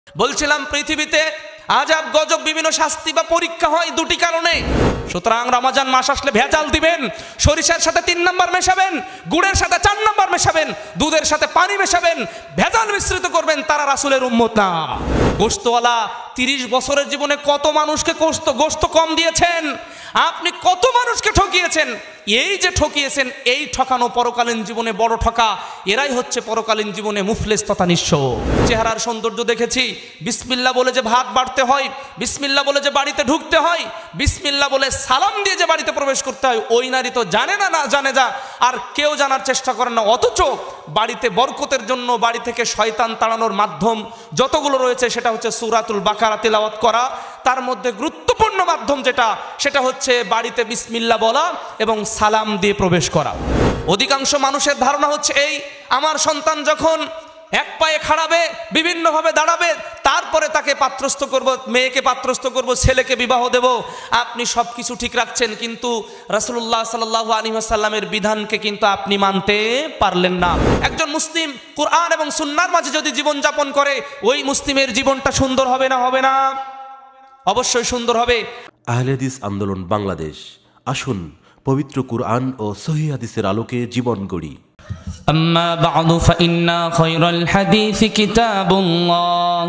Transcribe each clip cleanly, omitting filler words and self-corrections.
বলছিলাম পৃথিবীতে আজাব গজব বিভিন্ন শাস্তি বা পরীক্ষা হয় দুটি কারণে। সুতরাং রমজান মাস আসলে ভেজাল দিবেন, সরিষার সাথে 3 নম্বর মেশাবেন, গুড়ের সাথে 4 নম্বর মেশাবেন, দুধের সাথে পানি মেশাবেন, ভেজাল মিশ্রিত করবেন, তারা রাসূলের উম্মত না। গোশতওয়ালা 30 বছরের জীবনে কত মানুষকে গোশত কম দিয়েছেন, আপনি কত মানুষকে ঠকিয়েছেন। এই যে ঠকিয়েছেন, এই ঠকানো পরকালীন জীবনে বড় ঠকা। এরাই হচ্ছে পরকালীন জীবনে মুফলিস তথা নিঃস্ব। চেহারার সৌন্দর্য দেখেছি, বিসমিল্লাহ বলে যে ভাত বাড়তে হয়, বিসমিল্লাহ বলে যে বাড়িতে ঢুকতে হয়, বিসমিল্লাহ বলে সালাম দিয়ে যে বাড়িতে প্রবেশ করতে হয়, ওই নারী তো জানে না, না জানে যা, আর কেউ জানার চেষ্টা করেন না। অথচ বাড়িতে বরকতের জন্য বাড়ি থেকে শয়তান তাড়ানোর মাধ্যম যতগুলো রয়েছে সেটা হচ্ছে সূরাতুল বাকারা তিলাওয়াত করা। তার মধ্যে গুরুত্বপূর্ণ মাধ্যম সেটা হচ্ছে বাড়িতে বিসমিল্লাহ বলা এবং সালাম দিয়ে প্রবেশ করা। অধিকাংশ মানুষের ধারণা হচ্ছে এই, আমার সন্তান যখন এক পায়ে খাড়াবে, বিভিন্নভাবে দাঁড়াবে, তারপরে তাকে পাত্রস্থ করব, মেয়েকে পাত্রস্থ করব, ছেলেকে বিবাহ দেব। আপনি সব কিছু ঠিক রাখছেন, কিন্তু রাসূলুল্লাহ সাল্লাল্লাহু আলাইহি ওয়াসাল্লামের বিধানকে কিন্তু আপনি মানতে পারলেন না। একজন মুসলিম কুরআন এবং সুন্নাহর মাঝে যদি জীবন যাপন করে, ওই মুসলিমের জীবনটা সুন্দর হবে না? হবে না? অবশ্যই সুন্দর হবে। আহলে হাদিস আন্দোলন বাংলাদেশ, আসুন পবিত্র কুরআন ও সহিহ হাদিসের আলোকে জীবন গড়ি। أما بعد فإن خير الحديث كتاب الله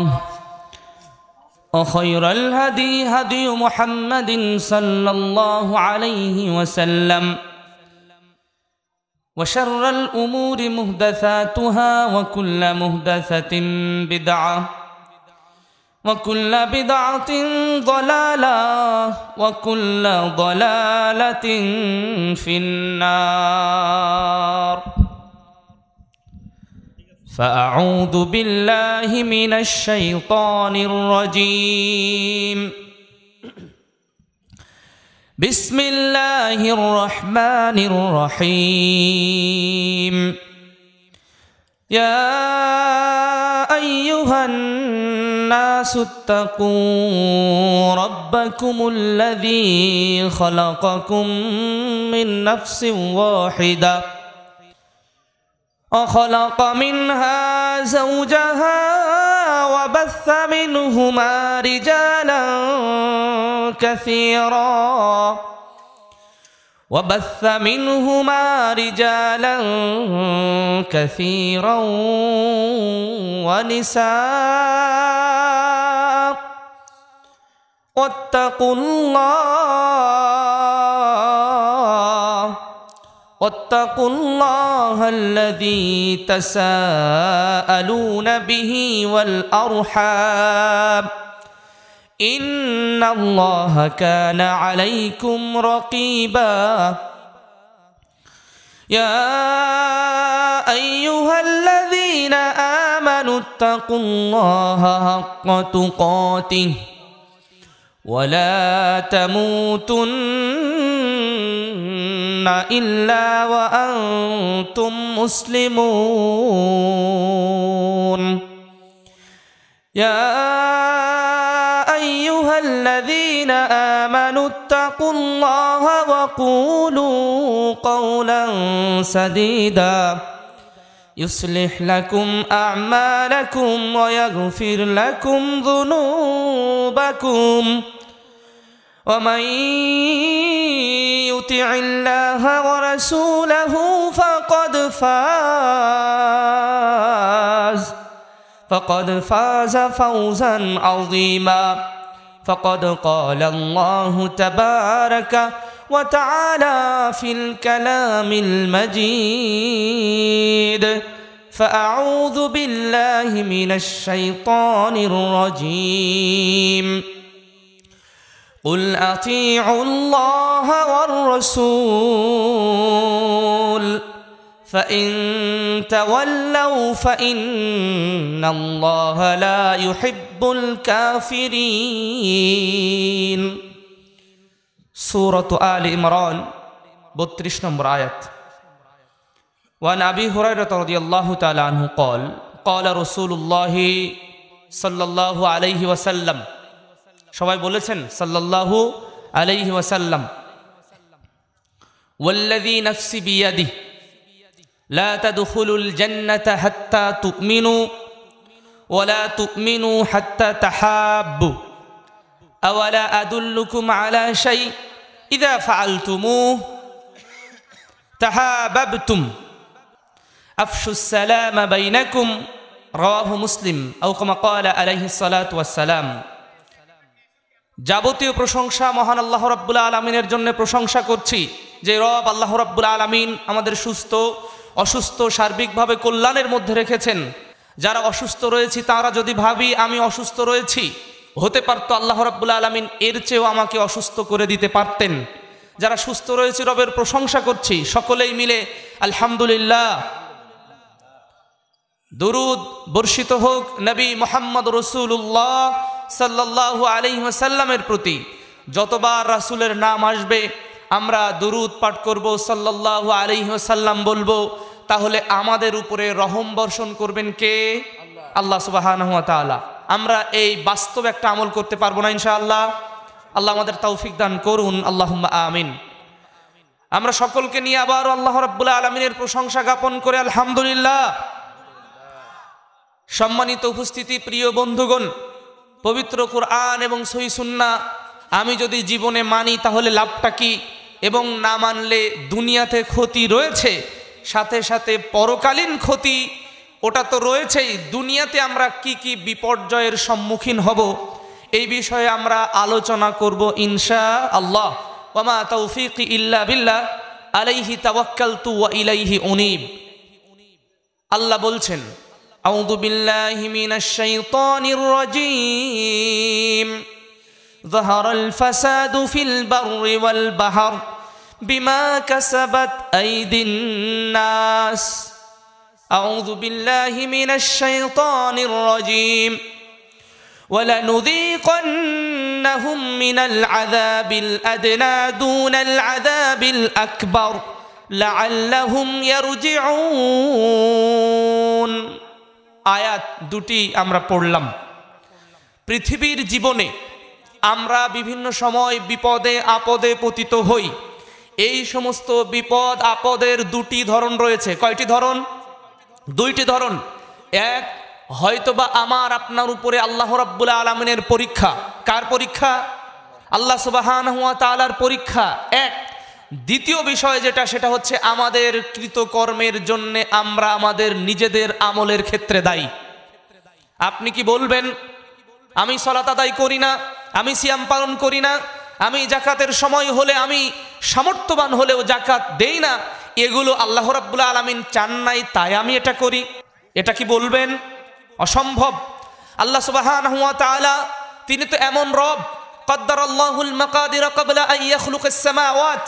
وخير الهدي هدي محمد صلى الله عليه وسلم وشر الأمور محدثاتها وكل محدثة بدعة وكل بدعة ضلالة وكل ضلالة في النار فأعوذ بالله من الشيطان الرجيم بسم الله الرحمن الرحيم يا أيها الناس اتقوا ربكم الذي خلقكم من نفس واحدة وخلق منها زوجها وبث منهما رجالا كثيرا ونساء واتقوا الله الذي تساءلون به والأرحام إن الله كان عليكم رقيبا يا أيها الذين آمنوا اتقوا الله حق تقاته ولا تموتن إلا وأنتم مسلمون يا أيها الذين آمنوا اتقوا الله وقولوا قولا سديدا يصلح لكم أعمالكم ويغفر لكم ذنوبكم ومن يطع الله ورسوله فقد فاز فوزا عظيما فقد قال الله تبارك وتعالى في الكلام المجيد فأعوذ بالله من الشيطان الرجيم قل أطيعوا الله والرسول فإن تولوا فإن الله لا يحب الكافرين سورة آل عمران 32 নম্বর আয়াত وعن أبي هريرة رضي الله تعالى عنه قال رسول الله صلى الله عليه وسلم সবাই বলেছেন সাল্লাল্লাহু আলাইহি ওয়াসাল্লাম والذي نفسي بيده لا تدخلوا الجنة حتى تؤمنوا ওয়ালা তুমিনু হাত্তা তাহাব্বু আওয়ালা আদুল্লুকুম আলা শাই ইযা ফাআলতুমুহু তাহাবাবতুম আফশুস সালামা বাইনাকুম রাওয়াহু মুসলিম আও কামা ক্বালা আলাইহিস সালাতু ওয়াস সালাম। যাবতীয় প্রশংসা মহান আল্লাহ রাব্বুল আলামিনের জন্য প্রশংসা করছি, যে রব আল্লাহ রাব্বুল আলামিন আমাদের সুস্থ অসুস্থ সার্বিকভাবে কল্যাণের মধ্যে রেখেছেন। যারা অসুস্থ রয়েছি তারা যদি ভাবি আমি অসুস্থ রয়েছি, হতে পারতো আল্লাহ রাব্বুল আলামিন এর চেয়েও আমাকে অসুস্থ করে দিতে পারতেন। যারা সুস্থ রয়েছে রবের প্রশংসা করছি, সকলেই মিলে আলহামদুলিল্লাহ। দুরুদ বর্ষিত হোক নবী মুহাম্মদ রাসূলুল্লাহ সাল্লাল্লাহু আলাইহি ওয়াসাল্লামের প্রতি। যতবার রাসূলের নাম আসবে আমরা দুরুদ পাঠ করব, সাল্লাল্লাহু আলাইহি ওয়াসাল্লাম বলবো, তাহলে আমাদের উপরে রহম বর্ষণ করবেন কে? আল্লাহ সুবহানাহু ওয়া তাআলা। আমরা এই বাস্তব একটা আমল করতে পারবো না ইনশাআল্লাহ? আল্লাহ আমাদের তৌফিক দান করুন, আল্লাহুম্মা আমিন। আমরা সকলকে নিয়ে আবার আল্লাহ রাব্বুল আলামিনের প্রশংসা জ্ঞাপন করে আলহামদুলিল্লাহ। সম্মানিত উপস্থিতি, প্রিয় বন্ধুগণ, পবিত্র কুরআন এবং সহিহ সুন্নাহ আমি যদি জীবনে মানি তাহলে লাভটা কি, এবং না মানলে দুনিয়াতে ক্ষতি রয়েছে, সাথে সাথে পরকালীন ক্ষতি ওটা তো রয়েছেই। দুনিয়াতে আমরা কি কি বিপর্যয়ের সম্মুখীন হব এই বিষয়ে আমরা আলোচনা করব ইনশাআল্লাহ। ওয়া মা তাওফীকি ইল্লা বিল্লাহ আলাইহি তাওয়াক্কালতু ওয়া ইলাইহি উনীব। আল্লাহ বলছেন, আউযু বিল্লাহি মিনাশ শাইতানির রাজীম। যাহারাল ফাসাদু ফিল বাররি ওয়াল বাহর বিমা কাসাবাত আইদিন নাস। আউযু বিল্লাহি মিনাশ শাইতানির রাজীম। ولنذيقنهم من العذاب الأدنى دون العذاب الأكبر لعلهم يرجعون। আয়াত দুটি আমরা পড়লাম। পৃথিবীর জীবনে আমরা বিভিন্ন সময় বিপদে আপদে পতিত হই। এই সমস্ত বিপদ আপদের দুটি ধরন রয়েছে। কয়টি ধরন? দুইটি ধরন। এক, হয়তোবা আমার আপনার উপরে আল্লাহ রাব্বুল আলামিনের পরীক্ষা। কার পরীক্ষা? আল্লাহ সুবহানাহু ওয়া তাআলার পরীক্ষা এক। দ্বিতীয় বিষয় যেটা, সেটা হচ্ছে আমাদের কৃতকর্মের জন্য আমরা আমাদের নিজেদের আমলের ক্ষেত্রে দায়ী। আপনি কি বলবেন আমি সালাত আদায় করি না, আমি সিয়াম পালন করি না, আমি যাকাতের সময় হলে আমি সামর্থ্যবান হলেও যাকাত দেই না, এগুলো আল্লাহ রাব্বুল আলামিন চান নাই তাই আমি এটা করি? এটা কি বলবেন? অসম্ভব। আল্লাহ সুবহানাহু ওয়া তাআলা তিনি তো এমন রব, কদ্দারাল্লাহুল মাকাদির ক্বাবলা আন ইয়াখলুকাস সামাওয়াত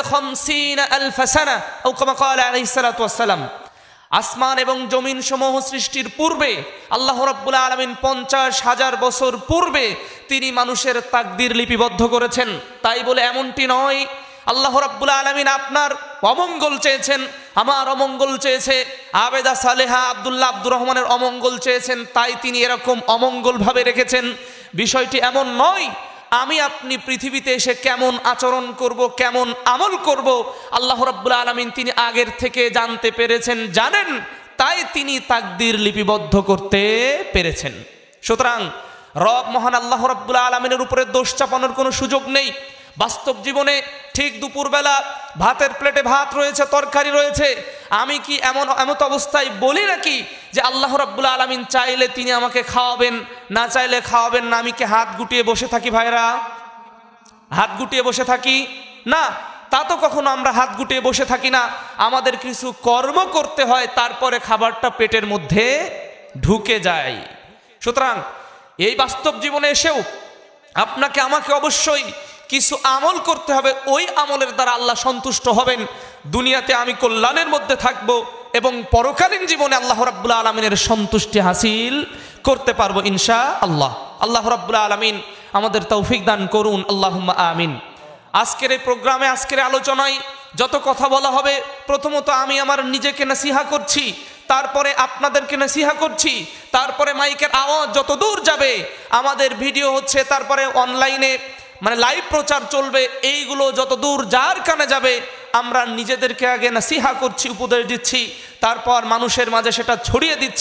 ব50,000 সানা আও কামা ক্বালা আলাইহিস সালাতু ওয়াস সালাম। আসমান এবং জমিন সমূহ সৃষ্টির পূর্বে আল্লাহ রাব্বুল আলামিন 50,000 বছর পূর্বে তিনি মানুষের তাকদীর লিপিবদ্ধ করেছেন। তাই বলে এমনটি নয় আল্লাহ রাব্বুল আলামিন আপনার অমঙ্গল চেয়েছেন, আমার অমঙ্গল চেয়েছে, আবেদা সালেহা আব্দুল্লাহ আব্দুর রহমানের অমঙ্গল চেয়েছেন, তাই তিনি এরকম অমঙ্গলভাবে রেখেছেন। বিষয়টি এমন নয়। আমি আপনি পৃথিবীতে এসে কেমন আচরণ করব, কেমন আমল করব, আল্লাহ রাব্বুল আলামিন তিনি আগের থেকে জানতে পেরেছেন, জানেন, তাই তিনি তাকদীর লিপিবদ্ধ করতে পেরেছেন। সুতরাং রব মহান আল্লাহ রাব্বুল আলামিনের উপরে দোষ চাপানোর কোনো সুযোগ নেই। বাস্তব জীবনে ঠিক দুপুরবেলা ভাতের প্লেটে ভাত রয়েছে, তরকারি রয়েছে, আমি কি এমন অবস্থায় বলি নাকি যে আল্লাহ রাব্বুল আলামিন চাইলে তিনি আমাকে খাওয়াবেন, না চাইলে খাওয়াবেন না? আমি কি হাত গুটিয়ে বসে থাকি ভাইরা? হাত গুটিয়ে বসে থাকি না, তা তো কখনো আমরা হাত গুটিয়ে বসে থাকি না। আমাদের কিছু কর্ম করতে হয়, তারপরে খাবারটা পেটের মধ্যে ঢুকে যায়। সুতরাং এই বাস্তব জীবনে এসেও আপনাকে আমাকে অবশ্যই কিছু আমল করতে হবে। ওই আমলের দ্বারা আল্লাহ সন্তুষ্ট হবেন, দুনিয়াতে আমি কল্যাণের মধ্যে থাকব এবং পরকালীন জীবনে আল্লাহ রাব্বুল আলামিনের সন্তুষ্টি হাসিল করতে পারবো ইনশাআল্লাহ। আল্লাহ রাব্বুল আলামিন আমাদের তৌফিক দান করুন, আল্লাহুম্মা আমিন। আজকের এই প্রোগ্রামে, আজকের আলোচনায় যত কথা বলা হবে, প্রথমত আমি আমার নিজেকে নসিহা করছি, তারপরে আপনাদেরকে নসিহা করছি, তারপরে মাইকের আওয়াজ যত দূর যাবে, আমাদের ভিডিও হচ্ছে, তারপরে অনলাইনে লাইভ প্রচার চলবে, এইগুলো যত দূর যার কানে যাবে আমরা নিজেদেরকে আগে নসিহা করছি, উপদেশ দিচ্ছি, তারপর মানুষের মাঝে সেটা ছড়িয়ে দিচ্ছি।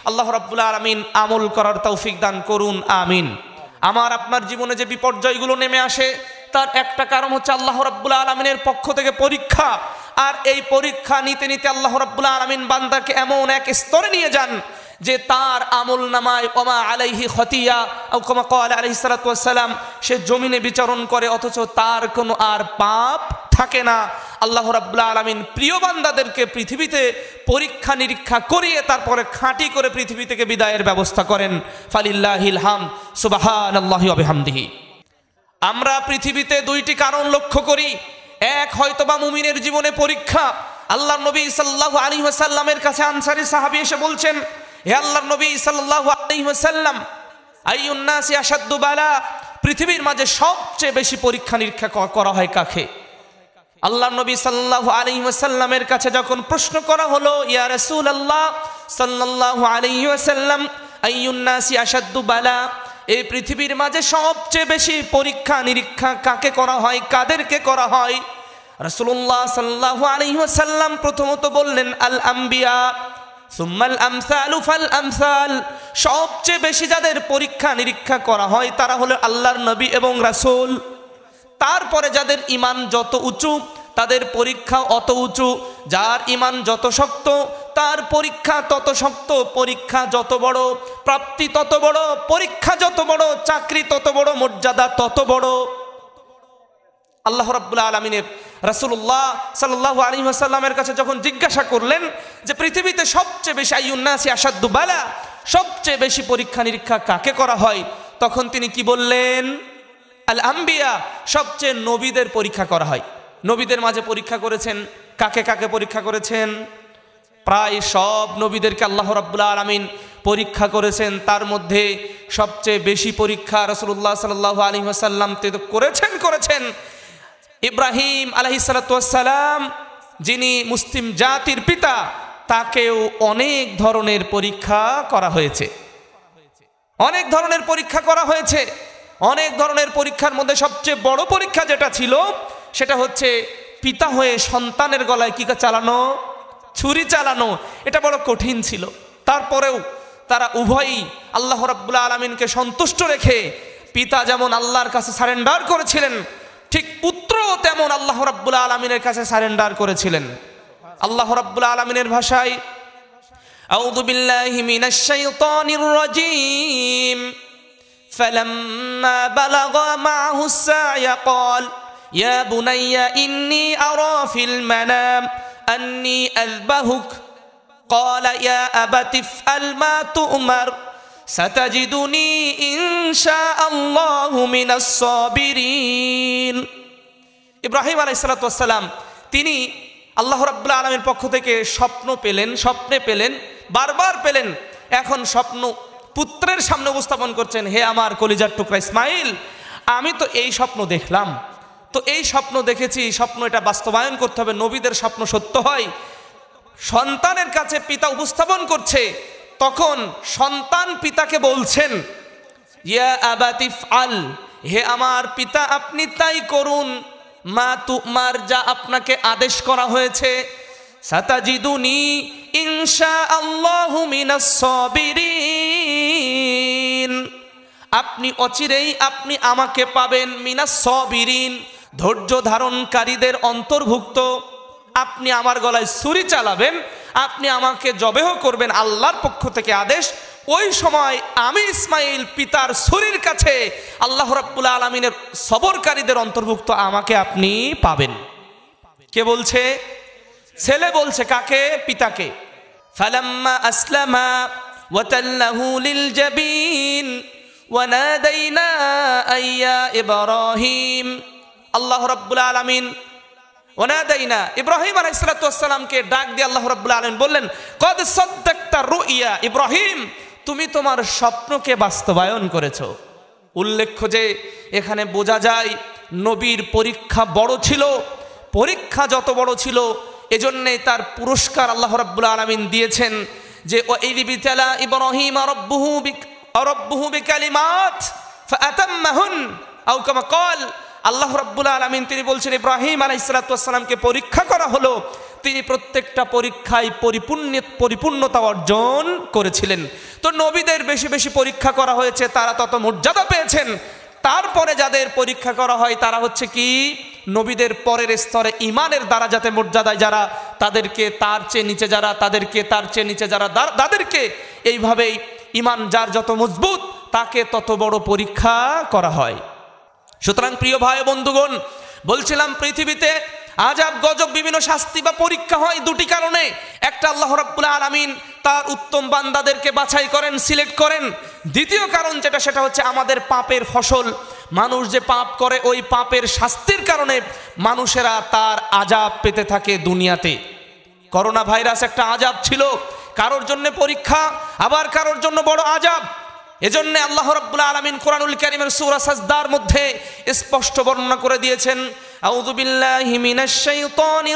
আল্লাহ রাব্বুল আলামিন আমল করার তৌফিক দান করুন, আমিন। আমার আপনার জীবনে যে বিপর্যয়গুলো নেমে আসে তার একটা কারণ হচ্ছে আল্লাহ রাব্বুল আলামিনের পক্ষ থেকে পরীক্ষা। আর এই পরীক্ষা নিতে নিতে আল্লাহ রাব্বুল আলামিন বান্দাকে এমন এক স্তরে নিয়ে যান যে তার আমল নামায় ওমা আলাইহি খতিয়া আও কামা ক্বালা আলাইহিস সালাতু ওয়াস সালাম, সে জমিনে বিচরণ করে অথচ তার কোনো আর পাপ থাকে না। আল্লাহ রাব্বুল আলামিন প্রিয় বান্দাদেরকে পৃথিবীতে পরীক্ষা নিরীক্ষা করিয়ে তারপরে খাঁটি করে পৃথিবী থেকে বিদায়ের ব্যবস্থা করেন। ফালিল্লাহিল হামদ, সুবহানাল্লাহি ওয়া বিহামদিহি। আমরা পৃথিবীতে দুইটি কারণ লক্ষ্য করি। এক, হয়তোবা মুমিনের জীবনে পরীক্ষা। আল্লাহর নবী সাল্লাল্লাহু আলাইহি ওয়াসাল্লামের কাছে আনসারী সাহাবী এসে বলছেন, হে আল্লাহর নবী সাল্লাল্লাহু আলাইহি ওয়াসাল্লাম, আইয়ুন নাসি আশাদ্দু বালা, পৃথিবীর মাঝে সবচেয়ে বেশি পরীক্ষা নিরীক্ষা করা হয় কাকে? আল্লাহর নবী সাল্লাল্লাহু আলাইহি ওয়াসাল্লামের কাছে যখন প্রশ্ন করা হলো, ইয়া রাসূলুল্লাহ সাল্লাল্লাহু আলাইহি ওয়াসাল্লাম, আইয়ুন নাসি আশাদ্দু বালা, এই পৃথিবীর মাঝে সবচেয়ে বেশি পরীক্ষা নিরীক্ষা কাকে করা হয়, কাদেরকে করা হয়? রাসূলুল্লাহ সাল্লাল্লাহু আলাইহি ওয়াসাল্লাম প্রথমত বললেন, আল আম্বিয়া সুম্মাল আমসালু ফাল আমসাল, সবচেয়ে বেশি যাদের পরীক্ষা নিরীক্ষা করা হয় তারা হলো আল্লাহর নবী এবং রাসূল। তারপরে যাদের ঈমান যত উঁচু তাদের পরীক্ষা অত উঁচু, যার ঈমান যত শক্ত তার পরীক্ষা তত শক্ত, পরীক্ষা যত বড় প্রাপ্তি তত বড়, পরীক্ষা যত বড় চাকরি তত বড়, মর্যাদা তত বড়। আল্লাহ রাব্বুল আলামিনের রাসূলুল্লাহ সাল্লাল্লাহু আলাইহি ওয়াসাল্লামের কাছে যখন জিজ্ঞাসা করলেন যে পৃথিবীতে সবচেয়ে বেশি আইয়ুন নাসি আশাদ্দু বালা, সবচেয়ে বেশি পরীক্ষা নিরীক্ষা কাকে করা হয়, তখন তিনি কি বললেন? আল আম্বিয়া, সবচেয়ে নবীদের পরীক্ষা করা হয়। নবীদের মাঝে পরীক্ষা করেছেন কাকে কাকে পরীক্ষা করেছেন? প্রায় সব নবীদেরকে আল্লাহ রাব্বুল আলামিন পরীক্ষা করেছেন। তার মধ্যে সবচেয়ে বেশি পরীক্ষা রাসূলুল্লাহ সাল্লাল্লাহু আলাইহি ওয়াসাল্লাম করেছেন ইব্রাহিম আলাইহিস সালাতু ওয়াস সালাম, যিনি মুসলিম জাতির পিতা, তাকেও অনেক ধরনের পরীক্ষা করা হয়েছে। অনেক ধরনের পরীক্ষা করা হয়েছে। অনেক ধরনের পরীক্ষার মধ্যে সবচেয়ে বড় পরীক্ষা যেটা ছিল সেটা হচ্ছে পিতা হয়ে সন্তানের গলায় কি চালানো? ছুরি চালানো। এটা বড় কঠিন ছিল। তারপরেও তারা উভয়ই আল্লাহ রাব্বুল আলামিনকে সন্তুষ্ট রেখে পিতা যেমন আল্লাহর কাছে সারেন্ডার করেছিলেন, ঠিক পুত্রও তেমন আল্লাহ রাব্বুল আলামিনের কাছে সারেন্ডার করেছিলেন। আল্লাহ রাব্বুল আলামিনের ভাষায়, আউযু বিল্লাহি মিনাশ শাইতানির রাজীম, ফালাম্মা বালাগা মা'হুস সা'য়া ক্বাল ইয়া বুনাইয়া ইন্নী আরা ফিল মানাম আন্নী আযবাহুক قال يا أبت افعل ما تؤمر ستجدني إن شاء الله من الصابرين। ইব্রাহিম আলাইহিস সালাতু ওয়াস সালাম তিনি আল্লাহ রাব্বুল আলামিনের পক্ষ থেকে স্বপ্নে পেলেন, বারবার পেলেন। এখন স্বপ্ন পুত্রের সামনে উপস্থাপন করছেন, হে আমার কলিজার টুকরা ইসমাইল, আমি তো এই স্বপ্ন দেখলাম, তো এই স্বপ্ন দেখেছি, স্বপ্ন এটা বাস্তবায়ন করতে হবে, নবীদের স্বপ্ন সত্য হয়। সন্তানের কাছে পিতা উপস্থাপন করছে, তখন সন্তান পিতাকে বলছেন, ইয়া আবাতি ইফআল, হে আমার পিতা আপনি তাই করুন, মা তুমার, যা আপনাকে আদেশ করা হয়েছে, সাতাজিদুনি ইনশাআল্লাহু মিনাস সাবিরিন, আপনি অচিরেই আপনি আমাকে পাবেন, মিনাস সাবিরিন, ধৈর্য ধারণকারীদের অন্তর্ভুক্ত। আপনি আমার গলায় ছুরি চালাবেন, আপনি আমাকে জবেহ করবেন, আল্লাহর পক্ষ থেকে আদেশ। ওই সময় আমি ইসমাইল পিতার ছুরির কাছে আল্লাহ রাব্বুল আলামিনের সবরকারীদের অন্তর্ভুক্ত আমাকে আপনি পাবেন। কে বলছে? ছেলে বলছে। কাকে? পিতাকে। ফালাম্মা আসলামা ওয়া তাল্লাহু লিল জাবিন ওয়া নাদাইনা আইয়া ইব্রাহিম, আল্লাহ রাব্বুল আলামিন ওয়ানাদাইনা ইব্রাহিম আলাইহিস সালাতু ওয়াস সালামকে ডাক দিয়ে আল্লাহ রাব্বুল আলামিন বললেন, কদ সাদ্দাকতা রুইয়া, ইব্রাহিম তুমি তোমার স্বপ্নকে বাস্তবায়ন করেছো। উল্লেখ্য যে এখানে বোঝা যায় নবীর পরীক্ষা বড় ছিল। পরীক্ষা যত বড় ছিল এজন্যই তার পুরস্কার আল্লাহ রাব্বুল আলামিন দিয়েছেন যে ওয়াইদ বিতালা ইব্রাহিম রাব্বুহু বিকালিমাত ফাআতাম্মাহুন আও কামা ক্বাল, আল্লাহ রাব্বুল আলামিন তিনি বলছেন ইব্রাহিম আলাইহিস সালাতু ওয়াস সালামকে পরীক্ষা করা হলো, তিনি প্রত্যেকটা পরীক্ষায় পরিপূর্ণতা অর্জন করেছিলেন। তো নবীদের বেশি বেশি পরীক্ষা করা হয়েছে, তারা তত মর্যাদা পেয়েছেন। তারপরে যাদের পরীক্ষা করা হয় তারা হচ্ছে কি নবীদের পরের স্তরে ইমানের দ্বারা যাতে মর্যাদায় যারা, তাদেরকে তার চেয়ে নিচে যারা, তাদেরকে তার চেয়ে নিচে যারা, তাদেরকে এইভাবেই ইমান যার যত মজবুত তাকে তত বড় পরীক্ষা করা হয়। সুতরাং প্রিয় ভাই বন্ধুগণ, বলছিলাম পৃথিবীতে আযাব গজব বিভিন্ন শাস্তি বা পরীক্ষা হয় দুটি কারণে। একটা, আল্লাহ রাব্বুল আলামিন তার উত্তম বান্দাদেরকে বাছাই করেন, সিলেক্ট করেন। দ্বিতীয় কারণ যেটা, সেটা হচ্ছে আমাদের পাপের ফসল। মানুষ যে পাপ করে ওই পাপের শাস্তির কারণে মানুষেরা তার আযাব পেতে থাকে দুনিয়াতে। করোনা ভাইরাস একটা আযাব ছিল, কারোর জন্য পরীক্ষা, আবার কারোর জন্য বড় আযাব। এজন্য আল্লাহ রাব্বুল আলামিন কোরআনুল কারীমের সূরা সাজদার মধ্যে স্পষ্ট বর্ণনা করে দিয়েছেন, আউযু বিল্লাহি মিনাশ শাইতানির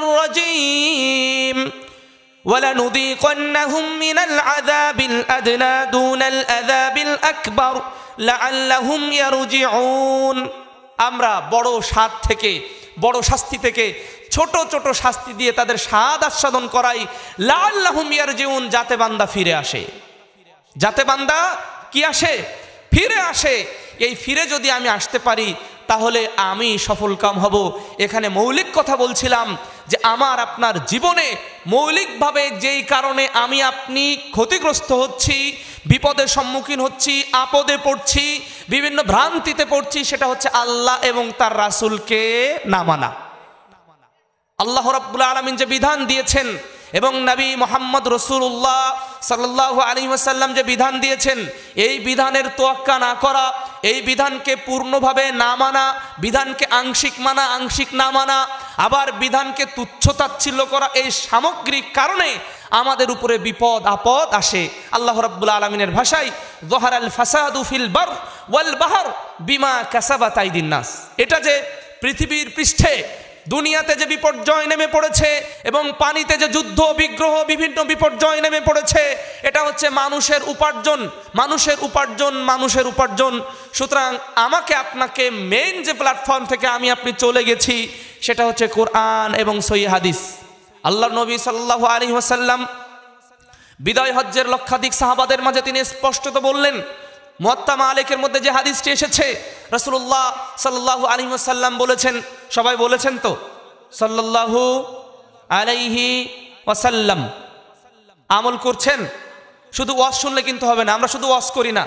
রাজীম ওয়ালানুযীকান্নাহুম মিনাল আযাবিল আদনা দুনাল আযাবিল আকবার লাআল্লাহুম ইয়ারজিউন। আমরা বড় স্বাদ থেকে, বড় শাস্তি থেকে ছোট ছোট শাস্তি দিয়ে তাদের স্বাদ আস্বাদন করাই, লাআল্লাহুম ইয়ারজিউন, যাতে বান্দা ফিরে আসে। যাতে বান্দা কি আসে? ফিরে আসে। এই ফিরে যদি আমি আসতে পারি তাহলে আমি সফলকাম হব। এখানে মৌলিক কথা বলছিলাম যে আমার আপনার জীবনে মৌলিকভাবে যেই কারণে আমি আপনি ক্ষতিগ্রস্ত হচ্ছি, বিপদের সম্মুখীন হচ্ছি, আপদে পড়ছি, বিভিন্ন ভ্রান্তিতে পড়ছি, সেটা হচ্ছে আল্লাহ এবং তার রাসূলকে না মানা। আল্লাহ রাব্বুল আলামিন যে বিধান দিয়েছেন এবং নবী মুহাম্মদ রাসূলুল্লাহ সাল্লাল্লাহু আলাইহি ওয়াসাল্লাম যে বিধান দিয়েছেন, এই বিধানের তোয়াক্কা না করা, এই বিধানকে পূর্ণভাবে না মানা, বিধানকে আংশিক মানা, আংশিক না মানা, আবার বিধানকে তুচ্ছতাচ্ছিল্য করা, এই সামগ্রিক কারণে আমাদের উপরে বিপদ আপদ আসে। আল্লাহ রাব্বুল আলামিনের ভাষায়, যহারাল ফাসাদু ফিল বার ওয়াল বাহর বিমা কাসাবাত আইদিন নাস। এটা যে পৃথিবীর পৃষ্ঠে দুনিয়াতে যে বিপর্যয় নেমে পড়েছে এবং পানিতে যে যুদ্ধ বিগ্রহ বিভিন্ন বিপর্যয় নেমে পড়েছে, এটা হচ্ছে মানুষের উপার্জন, মানুষের উপার্জন, মানুষের উপার্জন। সুতরাং আমাকে আপনাকে মেইন যে প্ল্যাটফর্ম থেকে আমি আপনি চলে গেছি সেটা হচ্ছে কোরআন এবং সহিহ হাদিস। আল্লাহর নবী সাল্লাল্লাহু আলাইহি ওয়াসাল্লাম বিদায় হজ্জের লক্ষাধিক সাহাবাদের মাঝে তিনি স্পষ্টত বললেন, মুয়াত্তা মালিকের মধ্যে যে হাদিসটি এসেছে, রাসূলুল্লাহ সাল্লাল্লাহু আলাইহি ওয়াসাল্লাম বলেছেন, সবাই বলেছেন তো সাল্লাল্লাহু আলাইহি ওয়াসাল্লাম, আমল করছেন? শুধু ওয়াজ শুনলে কিন্তু হবে না, আমরা শুধু ওয়াজ করি না,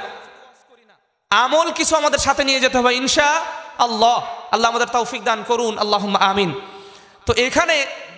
আমল কিছু আমাদের সাথে নিয়ে যেতে হবে ইনশাআল্লাহ। আল্লাহ আমাদের তৌফিক দান করুন, আল্লাহুম্মা আমিন। তো এখানে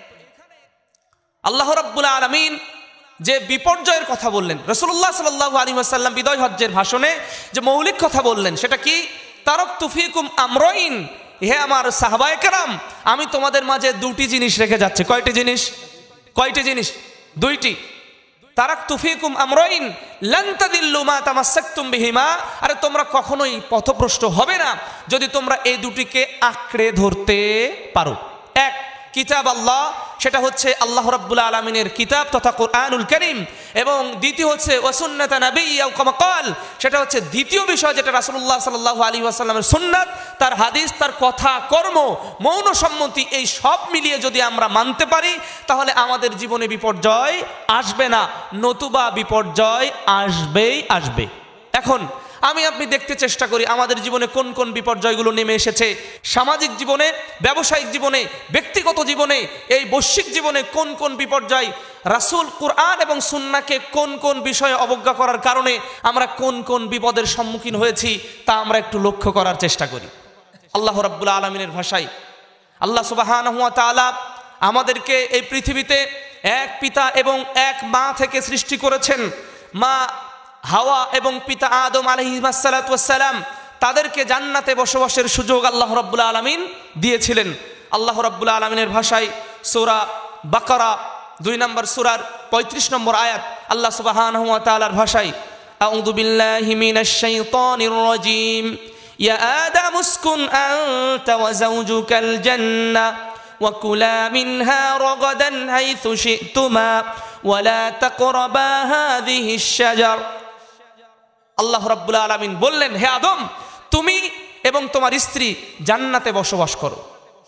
আল্লাহ রাব্বুল আলামিন যে বিপর্যয়ের কথা বললেন, রাসূলুল্লাহ সাল্লাল্লাহু আলাইহি ওয়াসাল্লাম বিদায় হজ্জের ভাষণে যে মৌলিক কথা বললেন সেটা কি? তারাকতু ফীকুম আমরাইন, হে আমার সাহাবায়ে কেরাম, আমি তোমাদের মাঝে দুটি জিনিস রেখে যাচ্ছি। কয়টি জিনিস? কয়টি জিনিস? দুইটি। তারাকতু ফীকুম আমরাইন লান তাদিল্লু মা তামাসসাকতুম বিহিমা, আরে তোমরা কখনোই পথভ্রষ্ট হবে না যদি তোমরা এই দুটিকে আঁকড়ে ধরতে পারো। এক, কিতাব আল্লাহ, সেটা হচ্ছে আল্লাহ রাব্বুল আলামিনের কিতাব তথা কোরআনুল কারীম, এবং দ্বিতীয় হচ্ছে ওয়া সুন্নাত নাবিয়্যি কামা ক্বাল, সেটা হচ্ছে দ্বিতীয় বিষয় যেটা রাসূলুল্লাহ সাল্লাল্লাহু আলাইহি ওয়াসাল্লামের সুন্নাত, তার হাদিস, তার কথা, কর্ম, মৌন সম্মতি, এই সব মিলিয়ে যদি আমরা মানতে পারি তাহলে আমাদের জীবনে বিপর্যয় আসবে না, নতুবা বিপর্যয় আসবেই আসবে। এখন আমি আপনি দেখতে চেষ্টা করি আমাদের জীবনে কোন কোন বিপর্যয়গুলো নেমে এসেছে। সামাজিক জীবনে, ব্যবসায়িক জীবনে, ব্যক্তিগত জীবনে, এই বৈশ্বিক জীবনে কোন কোন বিপর্যয়, রাসূল কোরআন এবং সুন্নাহকে কোন কোন বিষয়ে অবজ্ঞা করার কারণে আমরা কোন কোন বিপদের সম্মুখীন হয়েছি তা আমরা একটু লক্ষ্য করার চেষ্টা করি। আল্লাহ রাব্বুল আলামিনের ভাষায় আল্লাহ সুবহানাহু ওয়া তাআলা আমাদেরকে এই পৃথিবীতে এক পিতা এবং এক মা থেকে সৃষ্টি করেছেন। মা হাওয়া এবং পিতা আদম আলাইহিস সালাতু ওয়াস সালাম, তাদেরকে জান্নাতে বসবাসের সুযোগ আল্লাহ রাব্বুল আলামিন দিয়েছিলেন। আল্লাহ রাব্বুল আলামিনের ভাষায় সূরা বাকারা 2 নম্বর সূরার 35 নম্বর আয়াত, আল্লাহ সুবহানাহু ওয়া তাআলার ভাষায়, আউযু বিল্লাহি মিনাশ শাইতানির রাজীম ইয়া আদামু উসকুন আনতা ওয়া যাওজুকাল জান্নাহ ওয়া কুলা মিনহা রাগাদান হাইথু শি'তুমা ওয়া লা তাকরাবা হাযিহিশ শাজার। আল্লাহ রাব্বুল আলামিন বললেন, হে আদম, তুমি এবং তোমার স্ত্রী জান্নাতে বসবাস করো।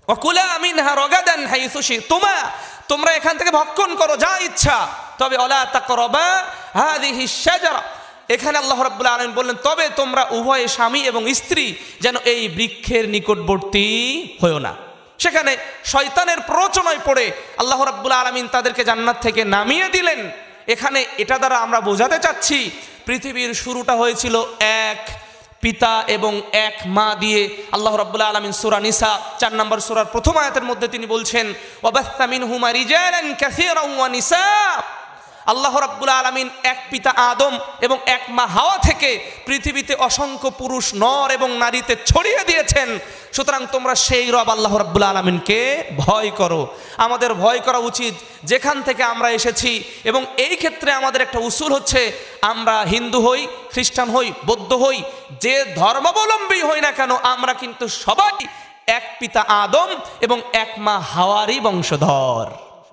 ওয়াকুলা মিনহা রাগাদান হাইসু শিতুমা, তোমরা এখান থেকে ভক্ষণ করো যা ইচ্ছা, তবে ওয়ালা তাকরাবা হাযিহিশ শাজারা, এখানে আল্লাহ রাব্বুল আলামিন বললেন তবে তোমরা উভয়ে স্বামী এবং স্ত্রী যেন এই বৃক্ষের নিকটবর্তী হয়ো না। সেখানে শয়তানের প্ররোচনায় পড়ে আল্লাহ রাব্বুল আলামিন তাদেরকে জান্নাত থেকে নামিয়ে দিলেন। এখানে এটা দ্বারা আমরা বোঝাতে চাচ্ছি পৃথিবীর শুরুটা হয়েছিল এক পিতা এবং এক মা দিয়ে। আল্লাহ রাব্বুল আলামিন সূরা নিসা 4 নম্বর সূরার প্রথম আয়াতের মধ্যে তিনি বলছেন ওয়াবাসসা মিনহুমা রিজালান কাসীরান ওয়া নিসা, আল্লাহ রাব্বুল আলামিন এক পিতা আদম এবং এক মা হাওয়া থেকে পৃথিবীতে অসংখ্য পুরুষ নর এবং নারীতে ছড়িয়ে দিয়েছেন। সুতরাং তোমরা সেই রব আল্লাহ রাব্বুল আলামিনকে ভয় করো। আমাদের ভয় করা উচিত যেখান থেকে আমরা এসেছি, এবং এই ক্ষেত্রে আমাদের একটা উসুল হচ্ছে আমরা হিন্দু হই, খ্রিস্টান হই, বৌদ্ধ হই, যে ধর্মাবলম্বী হই না কেন আমরা কিন্তু সবাই এক পিতা আদম এবং এক মা হাওয়ারই বংশধর।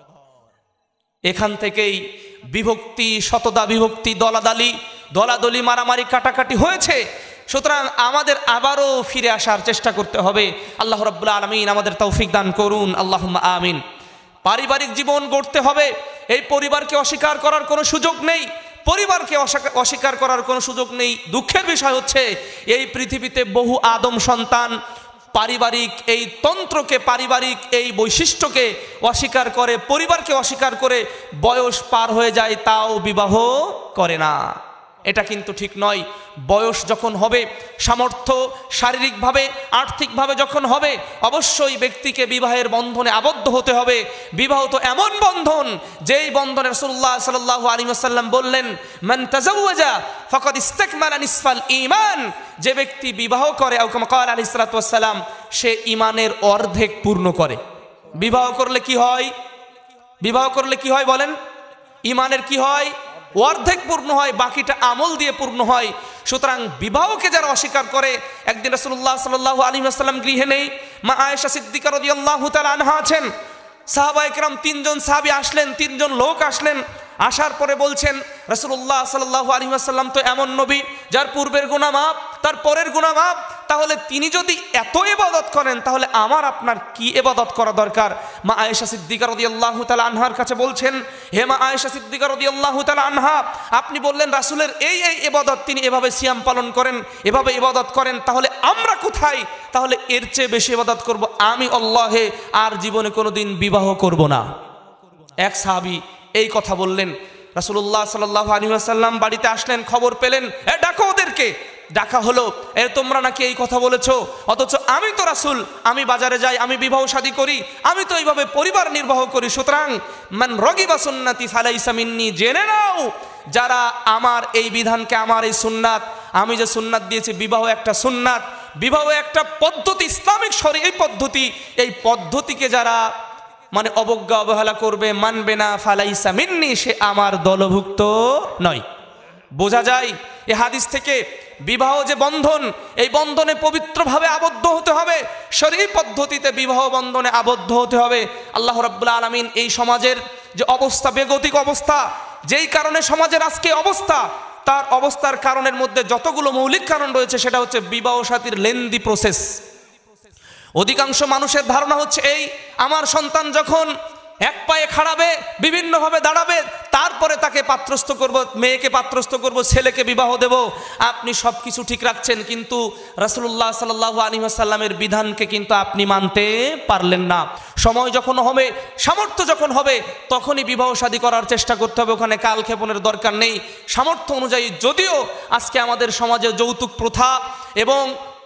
এখান থেকেই বিভক্তি, শতদা বিভক্তি, দলাদলি, মারামারি, কাটাকাটি হয়েছে। সুতরাং আমাদের আবারও ফিরে আসার চেষ্টা করতে হবে। আল্লাহ রাব্বুল আলামিন আমাদের তৌফিক দান করুন, আল্লাহুম্মা আমিন। পারিবারিক জীবন গড়তে হবে, এই পরিবারকে অস্বীকার করার কোনো সুযোগ নেই, পরিবারকে অস্বীকার করার কোনো সুযোগ নেই। দুঃখের বিষয় হচ্ছে এই পৃথিবীতে বহু আদম সন্তান পারিবারিক এই তন্ত্রকে, পারিবারিক এই বৈশিষ্ট্যকে অস্বীকার করে, পরিবারকে অস্বীকার করে বয়স পার হয়ে যায় তাও বিবাহ করে না। এটা কিন্তু ঠিক নয়। বয়স যখন হবে, সামর্থ্য শারীরিকভাবে আর্থিকভাবে যখন হবে, অবশ্যই ব্যক্তিকে বিবাহের বন্ধনে আবদ্ধ হতে হবে। বিবাহ তো এমন বন্ধন যেই বন্ধনে রাসূলুল্লাহ সাল্লাল্লাহু আলাইহি ওয়াসাল্লাম বললেন মান তাজাওয়াজা ফাকাদ ইসতাকমালা নিসফাল ঈমান, যে ব্যক্তি বিবাহ করে আও কামা ক্বালা আলাইহিস সালাতু ওয়াস সালাম, সে ঈমানের অর্ধেক পূর্ণ করে। বিবাহ করলে কি হয়? বিবাহ করলে কি হয় বলেন? ঈমানের কি হয়? অর্ধেক পূর্ণ হয়, বাকিটা আমল দিয়ে পূর্ণ হয়। সুতরাং বিবাহকে যারা অস্বীকার করে, একদিন রাসূলুল্লাহ সাল্লাল্লাহু আলাইহি ওয়াসাল্লাম গৃহে নেই, মা আয়েশা সিদ্দিকা রাদিয়াল্লাহু তাআলা আনহা আছেন। সাহাবায়ে কেরাম 3 জন সাহাবী আসলেন, 3 জন লোক আসলেন। আসার পরে বলছেন রাসূলুল্লাহ সাল্লাল্লাহু আলাইহি ওয়াসাল্লাম তো এমন নবী যার পূর্বের গুনাহ মাফ, তার পরের গুনাহ মাফ, তাহলে তিনি যদি এত ইবাদত করেন তাহলে আমার আপনার কি ইবাদত করা দরকার? মা আয়েশা সিদ্দিকা রাদিয়াল্লাহু তাআলা আনহার কাছে বলছেন, হে মা আয়েশা সিদ্দিকা রাদিয়াল্লাহু তাআলা আনহা, আপনি বললেন রাসূলের এই ইবাদত, তিনি এভাবে সিয়াম পালন করেন, এভাবে ইবাদত করেন, তাহলে আমরা কোথায়? তাহলে এর চেয়ে বেশি ইবাদত করব আমি আল্লাহে, আর জীবনে কোনোদিন বিবাহ করব না। এক সাহাবী এই কথা বললেন। রাসূলুল্লাহ সাল্লাল্লাহু আলাইহি ওয়াসাল্লাম বাড়িতে আসলেন, খবর পেলেন, ডাকো ওদেরকে। ডাকা হলো, তোমরা নাকি এই কথা বলেছো, অথচ আমি তো রাসূল, আমি বাজারে যাই, আমি বিবাহ শাদী করি, আমি তো এইভাবে পরিবার নির্বাহ করি। সুতরাং মান রাগিবা সুন্নতি ফালাইসা মিন্নি, জেনে নাও যারা আমার এই বিধানকে, আমার এই সুন্নাত, আমি যে সুন্নাত দিয়েছি, বিবাহ একটা সুন্নাত, বিবাহ একটা পদ্ধতি, ইসলামিক শরীয়ত পদ্ধতি, এই পদ্ধতিকে যারা মানে অবজ্ঞা অবহেলা করবে, মানবে না, ফালাইসা মিন্নি, সে আমার দলভুক্ত নয়। বোঝা যায় এই হাদিস থেকে বিবাহ যে বন্ধন, এই বন্ধনে পবিত্রভাবে আবদ্ধ হতে হবে, শরীয়ত পদ্ধতিতে বিবাহ বন্ধনে আবদ্ধ হতে হবে। আল্লাহ রাব্বুল আলামিন এই সমাজের যে অবস্থা, বেগতিক অবস্থা, যেই কারণে সমাজের আজকে অবস্থা, তার অবস্থার কারণের মধ্যে যতগুলো মৌলিক কারণ রয়েছে সেটা হচ্ছে বিবাহ সাথীর লেন্দি প্রসেস। অধিকাংশ মানুষের ধারণা হচ্ছে এই, আমার সন্তান যখন এক পায়ে খাড়াবে, বিভিন্নভাবে দাঁড়াবে, তারপরে তাকে পাত্রস্থ করব, মেয়েকে পাত্রস্থ করব, ছেলেকে বিবাহ দেব। আপনি সব কিছু ঠিক রাখছেন, কিন্তু রাসূলুল্লাহ সাল্লাল্লাহু আলাইহি ওয়াসাল্লামের বিধানকে কিন্তু আপনি মানতে পারলেন না। সময় যখন হবে, সামর্থ্য যখন হবে, তখনই বিবাহ শাদী করার চেষ্টা করতে হবে, ওখানে কালক্ষেপণের দরকার নেই। সামর্থ্য অনুযায়ী, যদিও আজকে আমাদের সমাজে যৌতুক প্রথা এবং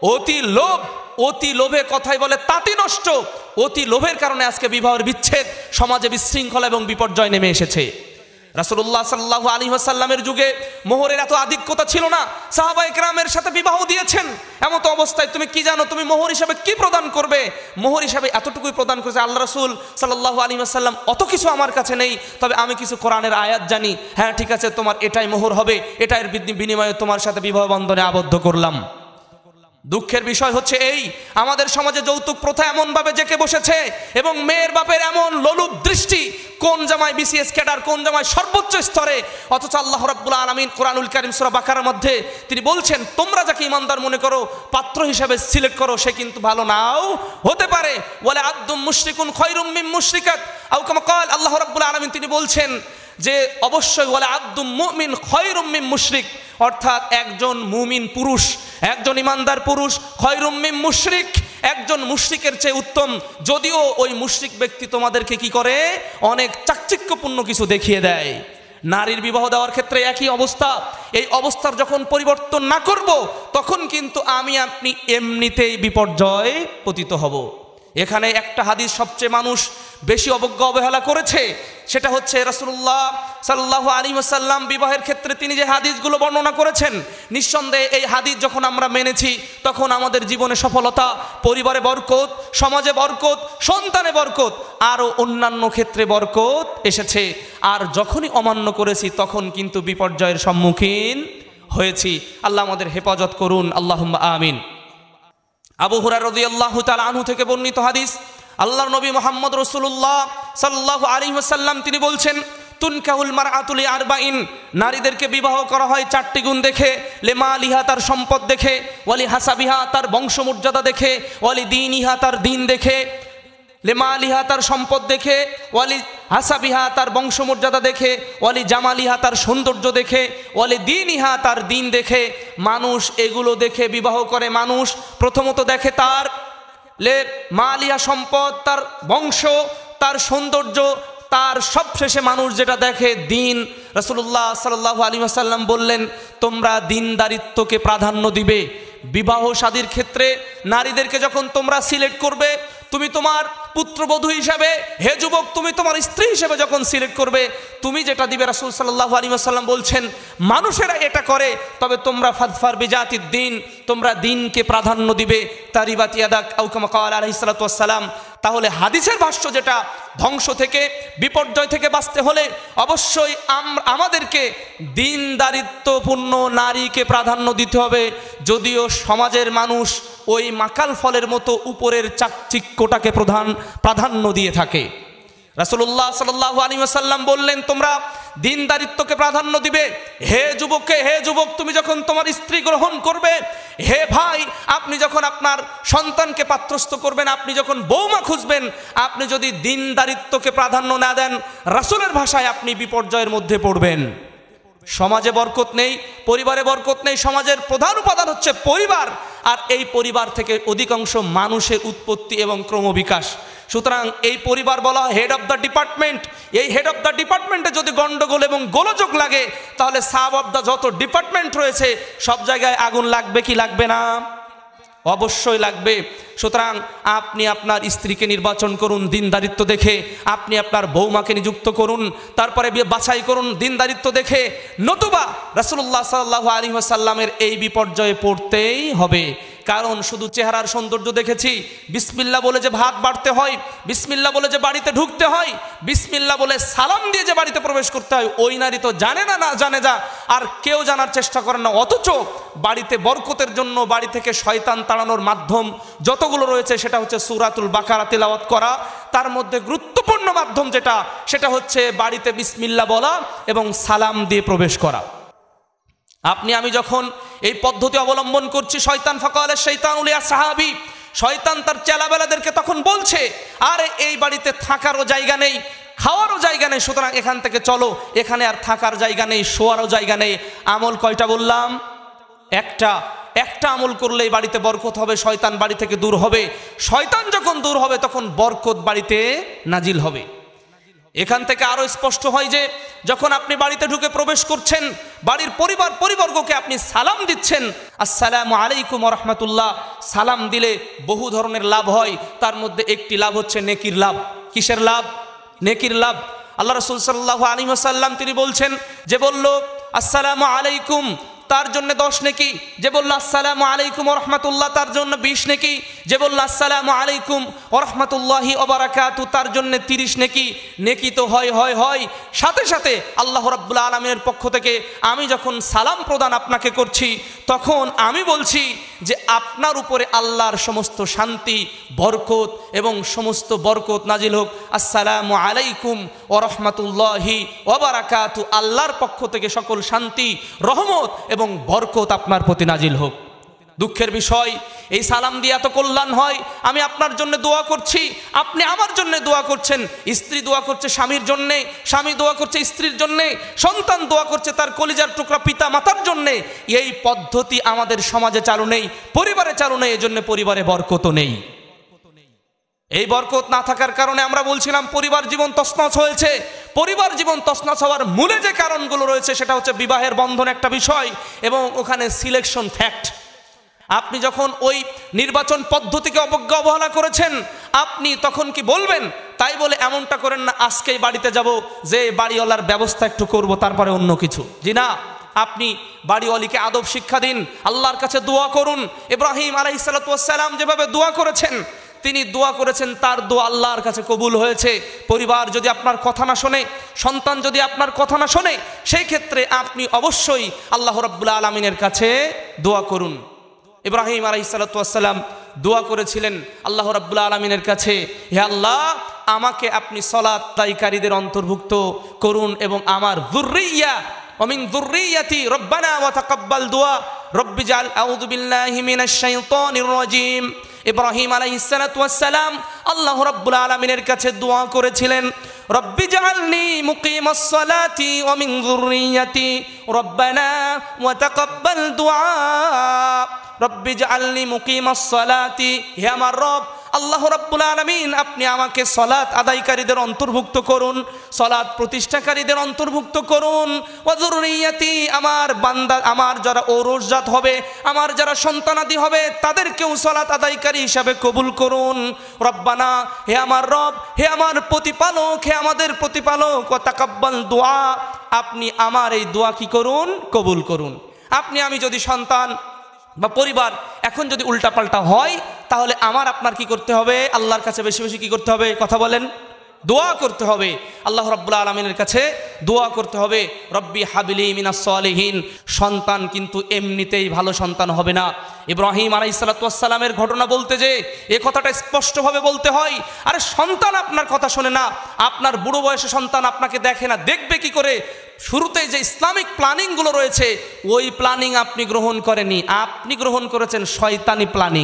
অতি লোভে কথাই বলে তাঁতি নষ্ট, অতি লোভের কারণে আজকে বিবাহের বিচ্ছেদ, সমাজে বিশৃঙ্খলা এবং বিপর্যয় নেমে এসেছে। রাসূলুল্লাহ সাল্লাল্লাহু আলাইহি ওয়াসাল্লামের যুগে মোহরের এত আধিক্যতা ছিল না, সাহাবায়ে কেরামের সাথে বিবাহ দিয়েছেন। এমত অবস্থায় তুমি কি জানো, তুমি মোহর হিসাবে কি প্রদান করবে? মোহর হিসাবে এতটুকুই প্রদান করেছে। আল্লাহ রাসূল সাল্লাল্লাহু আলাইহি ওয়াসাল্লাম, অত কিছু আমার কাছে নেই, তবে আমি কিছু কোরআনের আয়াত জানি, হ্যাঁ ঠিক আছে, তোমার এটাই মোহর হবে, এটার বিনিময়ে তোমার সাথে বিবাহ বন্ধনে আবদ্ধ করলাম। দুঃখের বিষয় হচ্ছে এই, আমাদের সমাজে যৌতুক প্রথা এমনভাবে জেঁকে বসেছে এবং মেয়ের বাপের এমন লোলুপ দৃষ্টি, কোন জামাই বিসিএস ক্যাডার, কোন জামাই সর্বোচ্চ স্তরে, অথচ আল্লাহ রাব্বুল আলামিন কোরআনুল কারীম সূরা বাকারার মধ্যে তিনি বলছেন তোমরা যাকে ইমানদার মনে করো পাত্র হিসাবে সিলেক্ট করো, সে কিন্তু ভালো নাও হতে পারে। ওয়ালা আব্দুম মুশরিকুন খায়রুম মিন মুশরিকাত আও কামা ক্বাল, আল্লাহ রাব্বুল আলামিন তিনি বলছেন যে অবশ্যই ওয়ালা আব্দুম মুমিন খায়রুম মিন মুশরিক, অর্থাৎ একজন মুমিন পুরুষ, একজন ইমানদার পুরুষ, খায়রুম মিন মুশরিক, একজন মুশরিকের চেয়ে উত্তম, যদিও ওই মুশরিক ব্যক্তি তোমাদেরকে কি করে অনেক চাকচিক্যপূর্ণ কিছু দেখিয়ে দেয়। নারীর বিবাহ দেওয়ার ক্ষেত্রে একই অবস্থা। এই অবস্থার যখন পরিবর্তন না করব তখন কিন্তু আমি আপনি এমনিতেই বিপর্যয় পতিত হব। এখানে একটা হাদিস সবচেয়ে মানুষ বেশি অবজ্ঞা অবহেলা করেছে, সেটা হচ্ছে রাসূলুল্লাহ সাল্লাল্লাহু আলাইহি ওয়াসাল্লাম বিবাহের ক্ষেত্রে তিনি যে হাদিসগুলো বর্ণনা করেছেন, নিঃসন্দেহে এই হাদিস যখন আমরা মেনেছি তখন আমাদের জীবনে সফলতা, পরিবারে বরকত, সমাজে বরকত, সন্তানে বরকত, আরও অন্যান্য ক্ষেত্রে বরকত এসেছে। আর যখনই অমান্য করেছি তখন কিন্তু বিপর্যয়ের সম্মুখীন হয়েছি। আল্লাহ আমাদের হেফাজত করুন, আল্লাহুম্মা আমিন। আবু হুরায়রা রাদিয়াল্লাহু তাআলা আনহু থেকে বর্ণিত হাদিস, আল্লাহর নবী মুহাম্মদ রাসূলুল্লাহ সাল্লাল্লাহু আলাইহি ওয়াসাল্লাম তিনি বলছেন তুনকাহুল মারআতু লিআরবাইন, নারীদেরকে বিবাহ করা হয় চারটি গুণ দেখে, লিমালিহা তার সম্পদ দেখে, ওয়ালি হাসাবিহা তার বংশমর্যাদা দেখে, ওয়ালি দীনিহা তার দিন দেখে, লিমালিহা তার সম্পদ দেখে, ওয়ালি হাসাবিহা তার বংশমর্যাদা দেখে, ওয়ালি জামালিহা তার সৌন্দর্য দেখে, ওয়ালি দীনিহা তার দিন দেখে। মানুষ এগুলো দেখে বিবাহ করে। মানুষ প্রথমত দেখে তার মালিয়া সম্পদ, তার বংশ, তার সৌন্দর্য, তার সবশেষে মানুষ যেটা দেখে দিন। রাসূলুল্লাহ সাল্লাল্লাহু আলাইহি ওয়াসাল্লাম বললেন তোমরা দিনদারিত্বকে প্রাধান্য দিবে। বিবাহ শাদীর ক্ষেত্রে নারীদেরকে যখন তোমরা সিলেক্ট করবে, তুমি তোমার পুত্রবধূ হিসাবে, হে যুবক তুমি তোমার স্ত্রী হিসেবে যখন সিলেক্ট করবে, তুমি যেটা দিবে রাসূল সাল্লাল্লাহু আলাইহি ওয়াসাল্লাম বলছেন মানুষেরা এটা করে, তবে তোমরা ফাদফার বিজাতিদ দ্বীন, তোমরা দিনকে প্রাধান্য দিবে। তারিবাত ইয়াদাক আও কামা ক্বালা আলাইহিস সালাতু ওয়াস সালাম। তাহলে হাদিসের ভাষ্য যেটা, ধ্বংস থেকে বিপর্যয় থেকে বাঁচতে হলে অবশ্যই আমাদেরকে দিনদারিত্বপূর্ণ নারীকে প্রাধান্য দিতে হবে। যদিও সমাজের মানুষ ওই মাকাল ফলের মতো উপরের চাকচিক্যটাকে প্রাধান্য দিয়ে থাকে। রাসূলুল্লাহ সাল্লাল্লাহু আলাইহি ওয়াসাল্লাম বললেন তোমরা দিনদারিত্বকে প্রাধান্য দিবে। হে যুবক তুমি যখন তোমার স্ত্রী গ্রহণ করবে, হে ভাই আপনি যখন আপনার সন্তানকে পাত্রস্থ করবেন, আপনি যখন বৌমা খুঁজবেন, আপনি যদি দিনদারিত্বকে প্রাধান্য না দেন, রাসূলের ভাষায় আপনি বিপর্যয়ের মধ্যে পড়বেন। সমাজে বরকত নেই, পরিবারে বরকত নেই। সমাজের প্রধান উপাদান হচ্ছে পরিবার, আর এই পরিবার থেকে অধিকাংশ মানুষের উৎপত্তি এবং ক্রমবিকাশ। সুতরাং এই পরিবার বলা হয় হেড অফ দ্য ডিপার্টমেন্ট। এই হেড অফ দ্য ডিপার্টমেন্টে যদি গন্ডগোল এবং গোলযোগ লাগে, তাহলে সাব অফ দ্য যত ডিপার্টমেন্ট রয়েছে সব জায়গায় আগুন লাগবে কি লাগবে না? অবশ্যই লাগবে। সুতরাং আপনি আপনার স্ত্রীকে নির্বাচন করুন দিনদারিত্ব দেখে, আপনি আপনার বৌমাকে নিযুক্ত করুন, তারপরে বাছাই করুন দিনদারিত্ব দেখে, নতুবা রাসূলুল্লাহ সাল্লাল্লাহু আলাইহি ওয়াসাল্লামের এই বিপর্যয়ে পড়তেই হবে। কারণ শুধু চেহারার সৌন্দর্য দেখেছি, বিসমিল্লাহ বলে যে ভাত বাড়তে হয়, বিসমিল্লাহ বলে যে বাড়িতে ঢুকতে হয়, বিসমিল্লাহ বলে সালাম দিয়ে যে বাড়িতে প্রবেশ করতে হয়, ওই নারী তো জানে না, জানে যা, আর কেউ জানার চেষ্টা করেন না। অথচ বাড়িতে বরকতের জন্য বাড়ি থেকে শয়তান তাড়ানোর মাধ্যম যতগুলো রয়েছে সেটা হচ্ছে সূরাতুল বাকারা তিলাওয়াত করা। তার মধ্যে গুরুত্বপূর্ণ মাধ্যম যেটা, সেটা হচ্ছে বাড়িতে বিসমিল্লাহ বলা এবং সালাম দিয়ে প্রবেশ করা। আপনি আমি যখন এই পদ্ধতি অবলম্বন করছি, শয়তান ফাকালে শাইতানু লিয়া সাহাবী, শয়তান তার চেলাবেলাদেরকে তখন বলছে আরে এই বাড়িতে থাকারও জায়গা নেই, খাওয়ারও জায়গা নেই, সুতরাং এখান থেকে চলো, এখানে আর থাকার জায়গা নেই, শোয়ারও জায়গা নেই। আমল কয়টা বললাম? একটা আমল করলেই বাড়িতে বরকত হবে, শয়তান বাড়ি থেকে দূর হবে। শয়তান যখন দূর হবে তখন বরকত বাড়িতে নাজিল হবে। এখান থেকে আরো স্পষ্ট হয় যে যখন আপনি বাড়িতে ঢুকে প্রবেশ করছেন, বাড়ির পরিবর্গকে আপনি সালাম দিচ্ছেন, আসসালামু আলাইকুম ওয়া রাহমাতুল্লাহ, সালাম দিলে বহু ধরনের লাভ হয়। তার মধ্যে একটি লাভ হচ্ছে নেকির লাভ। কিসের লাভ? নেকির লাভ। আল্লাহ রাসূল সাল্লাল্লাহু আলাইহি ওয়াসাল্লাম তিনি বলছেন, যে বলল আসসালামু আলাইকুম তার জন্য 10 নেকি, যে বলল আসসালামু আলাইকুম ওয়া রাহমাতুল্লাহ তার জন্য 20 নেকি, যে বলল আসসালামু আলাইকুম ওয়া রাহমাতুল্লাহি ওয়া বারাকাতু, তার জন্য 30 নেকি। নেকি তো হয় সাথে সাথে আল্লাহ রাব্বুল আলামিনের পক্ষ থেকে আমি যখন সালাম প্রদান আপনাকে করছি, তখন আমি বলছি যে আপনার উপরে আল্লাহর সমস্ত শান্তি, বরকত এবং সমস্ত বরকত নাজিল হোক। আসসালামু আলাইকুম ওয়া রাহমাতুল্লাহি ওয়া বারাকাতু, আল্লাহর পক্ষ থেকে সকল শান্তি, রহমত এবং বরকত আপনার প্রতি নাজিল হোক। দুঃখের বিষয়, এই সালাম দিয়ে এত কল্যাণ হয়। আমি আপনার জন্য দোয়া করছি, আপনি আমার জন্য দোয়া করছেন। স্ত্রী দোয়া করছে স্বামীর জন্যে, স্বামী দোয়া করছে স্ত্রীর জন্যে, সন্তান দোয়া করছে তার কলিজার টুকরা পিতা মাতার জন্যে। এই পদ্ধতি আমাদের সমাজে চালু নেই, পরিবারে চালু নেই, এজন্য পরিবারে বরকত নেই। এই বরকত না থাকার কারণে আমরা বলছিলাম পরিবার জীবন তছনছ হয়েছে। পরিবার জীবন তছনছ হওয়ার মূলে যে কারণগুলো রয়েছে সেটা হচ্ছে বিবাহের বন্ধন একটা বিষয়, এবং ওখানে সিলেকশন ফ্যাক্ট। আপনি যখন ওই নির্বাচন পদ্ধতিকে অবহেলা করেছেন, আপনি তখন কি বলবেন তাই বলে এমনটা করেন না আজকেই বাড়িতে যাব, যে বাড়িওয়ালার ব্যবস্থা একটু করব, তারপরে অন্য কিছু। জি না, আপনি বাড়িওয়ালিকে আদব শিক্ষা দিন, আল্লাহর কাছে দোয়া করুন। ইব্রাহিম আলাইহিস সালাম যেভাবে দোয়া করেছেন, তিনি দোয়া করেছেন, তার দোয়া আল্লাহর কাছে কবুল হয়েছে। পরিবার যদি আপনার কথা না শোনে, সন্তান যদি আপনার কথা না শোনে, সেই ক্ষেত্রে আপনি অবশ্যই আল্লাহ রাব্বুল আলামিনের কাছে দোয়া করুন। ইব্রাহিম আলাইহিস সালাম দোয়া করেছিলেন আল্লাহ রাব্বুল আলামিনের কাছে, হে আল্লাহ, আমাকে আপনি সালাত আদায়কারীদের অন্তর্ভুক্ত করুন এবং আমার যুররিয়া ওয়া মিন যুররিয়াতি রব্বানা ওয়া তাকাব্বাল দুআ রব্বি জাল আউযু বিল্লাহি মিনাশ শাইতানির রাজীম। ইব্রাহিম আলাইহিস সালাম আল্লাহ রাব্বুল আলামিনের কাছে দোয়া করেছিলেন, রব্বি জাআলনি মুকিমাস সালাতি ওয়া মিন যুররিয়াতি রব্বানা ওয়া তাকাব্বাল দুআ রব্বি জাআলনি মুকিমাস সালাতি। হে আমার রব আল্লাহ রাব্বুল আলামিন, আপনি আমাকে সালাত আদায়কারীদের অন্তর্ভুক্ত করুন, সালাত প্রতিষ্ঠাকারীদের অন্তর্ভুক্ত করুন। ওয়া যুররিয়াতি, আমার বান্দা, আমার যারা ঔরসজাত হবে, আমার যারা সন্তানাদি হবে, তাদেরকেও সালাত আদায়কারী হিসাবে কবুল করুন। রব্বানা, হে আমার রব, হে আমার প্রতিপালক, হে আমাদের প্রতিপালক, ওয়া তাকাব্বাল দুআ, আপনি আমার এই দোয়া কি করুন, কবুল করুন। আমি যদি সন্তান বা পরিবার এখন যদি উল্টাপাল্টা হয়, তাহলে আমার আপনার কি করতে হবে, আল্লাহর কাছে বেশি বেশি কি করতে হবে, কথা বলেন, দোয়া করতে হবে। আল্লাহ রাব্বুল আলামিনের কাছে দোয়া করতে হবে, রব্বি হাবলি মিনাস সালিহিন। সন্তান কিন্তু এমনিতেই ভালো সন্তান হবে না। ইব্রাহিম আলাইহিস সালামের ঘটনা বলতে যে এ কথাটা স্পষ্টভাবে বলতে হয়, আরে সন্তান আপনার কথা শোনে না, আপনার বুড়ো বয়সে সন্তান আপনাকে দেখে না, দেখবে কি করে? শুরুতেই যে ইসলামিক প্ল্যানিংগুলো রয়েছে, ওই প্ল্যানিং আপনি গ্রহণ করেননি, আপনি গ্রহণ করেছেন শয়তানি প্ল্যানিং।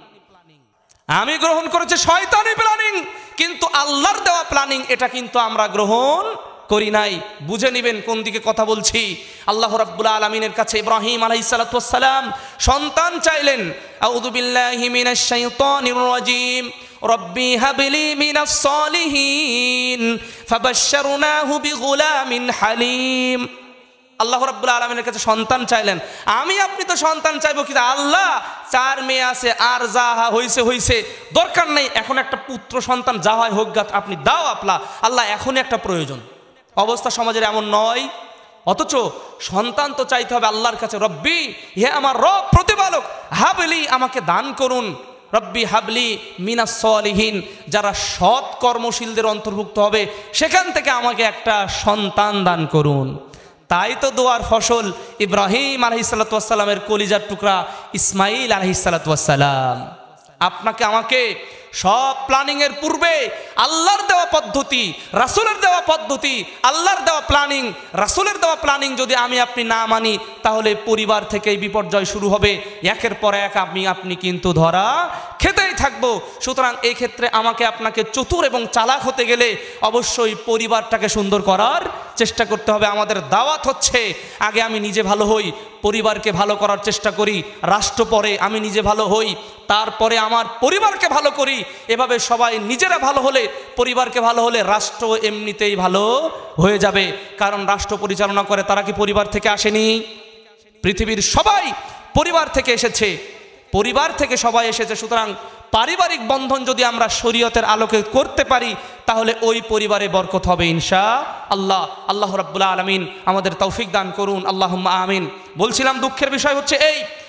আমি গ্রহণ করেছি শয়তানি প্ল্যানিং, কিন্তু আল্লাহর দেওয়া প্ল্যানিং এটা কিন্তু আমরা গ্রহণ করি নাই। বুঝে নেবেন কোন দিকে কথা বলছি। আল্লাহ রাব্বুল আলামিনের কাছে ইব্রাহিম আলাইহিস সালাম সন্তান চাইলেন। আউযু বিল্লাহি মিনাশ শাইতানির রাজীম, রব্বি হাবলি মিনাস সালিহিন ফাবাশশারনাহু বিগুলামিন হালিম। আল্লাহ রাব্বুল আলামিনের কাছে সন্তান চাইলেন। আপনি তো সন্তান চাইবো, কিন্তু আল্লাহ 4 মেয়ে আছে, আর যা হইছে দরকার নেই, এখন একটা পুত্র সন্তান যা হয় হোক, আপনি দাও আল্লাহ, এখনই একটা প্রয়োজন। অবস্থা সমাজের এমন নয়, অথচ সন্তান তো চাইতে হবে আল্লাহর কাছে, রব্বি, হে আমার রব প্রতিপালক, হাবলি, আমাকে দান করুন, রব্বি হাবলি মিনাস সালিহিন, যারা সৎ কর্মশীলদের অন্তর্ভুক্ত হবে সেখান থেকে আমাকে একটা সন্তান দান করুন। তাই তো দোয়ার ফসল ইব্রাহিম আলাইহিস সালামের কলিজার টুকরা ইসমাইল আলাইহিস সালাম। আপনাকে আমাকে সব প্ল্যানিং এর পূর্বে আল্লাহর দেওয়া পদ্ধতি, রাসূলের দেওয়া পদ্ধতি, আল্লাহর দেওয়া প্ল্যানিং, রাসূলের দেওয়া প্ল্যানিং যদি আপনি না মানি, তাহলে পরিবার থেকেই বিপর্যয় শুরু হবে। একের পর এক আপনি কিন্তু ধরা খেতেই থাকবো। সুতরাং এই ক্ষেত্রে আমাকে আপনাকে চতুর এবং চালাক হতে গেলে অবশ্যই পরিবারটাকে সুন্দর করার চেষ্টা করতে হবে। আমাদের দাওয়াত হচ্ছে আগে আমি নিজে ভালো হই, পরিবারকে ভালো করার চেষ্টা করি, রাষ্ট্র পরে আমি নিজে ভালো হই, তারপরে আমার পরিবারকে ভালো করি। এভাবে সবাই নিজেরা ভালো হলে, পরিবারকে ভালো হলে, রাষ্ট্র এমনিতেই ভালো হয়ে যাবে। কারণ রাষ্ট্র পরিচালনা করে তারা কি পরিবার থেকে আসেনি? পৃথিবীর সবাই পরিবার থেকে এসেছে, পরিবার থেকে সবাই এসেছে। সুতরাং পারিবারিক বন্ধন যদি আমরা শরীয়তের আলোকে করতে পারি, তাহলে ওই পরিবারে বরকত হবে ইনশাআল্লাহ। আল্লাহ রাব্বুল আলামিন আমাদের তৌফিক দান করুন, আল্লাহুম্মা আমিন। বলছিলাম দুঃখের বিষয় হচ্ছে এই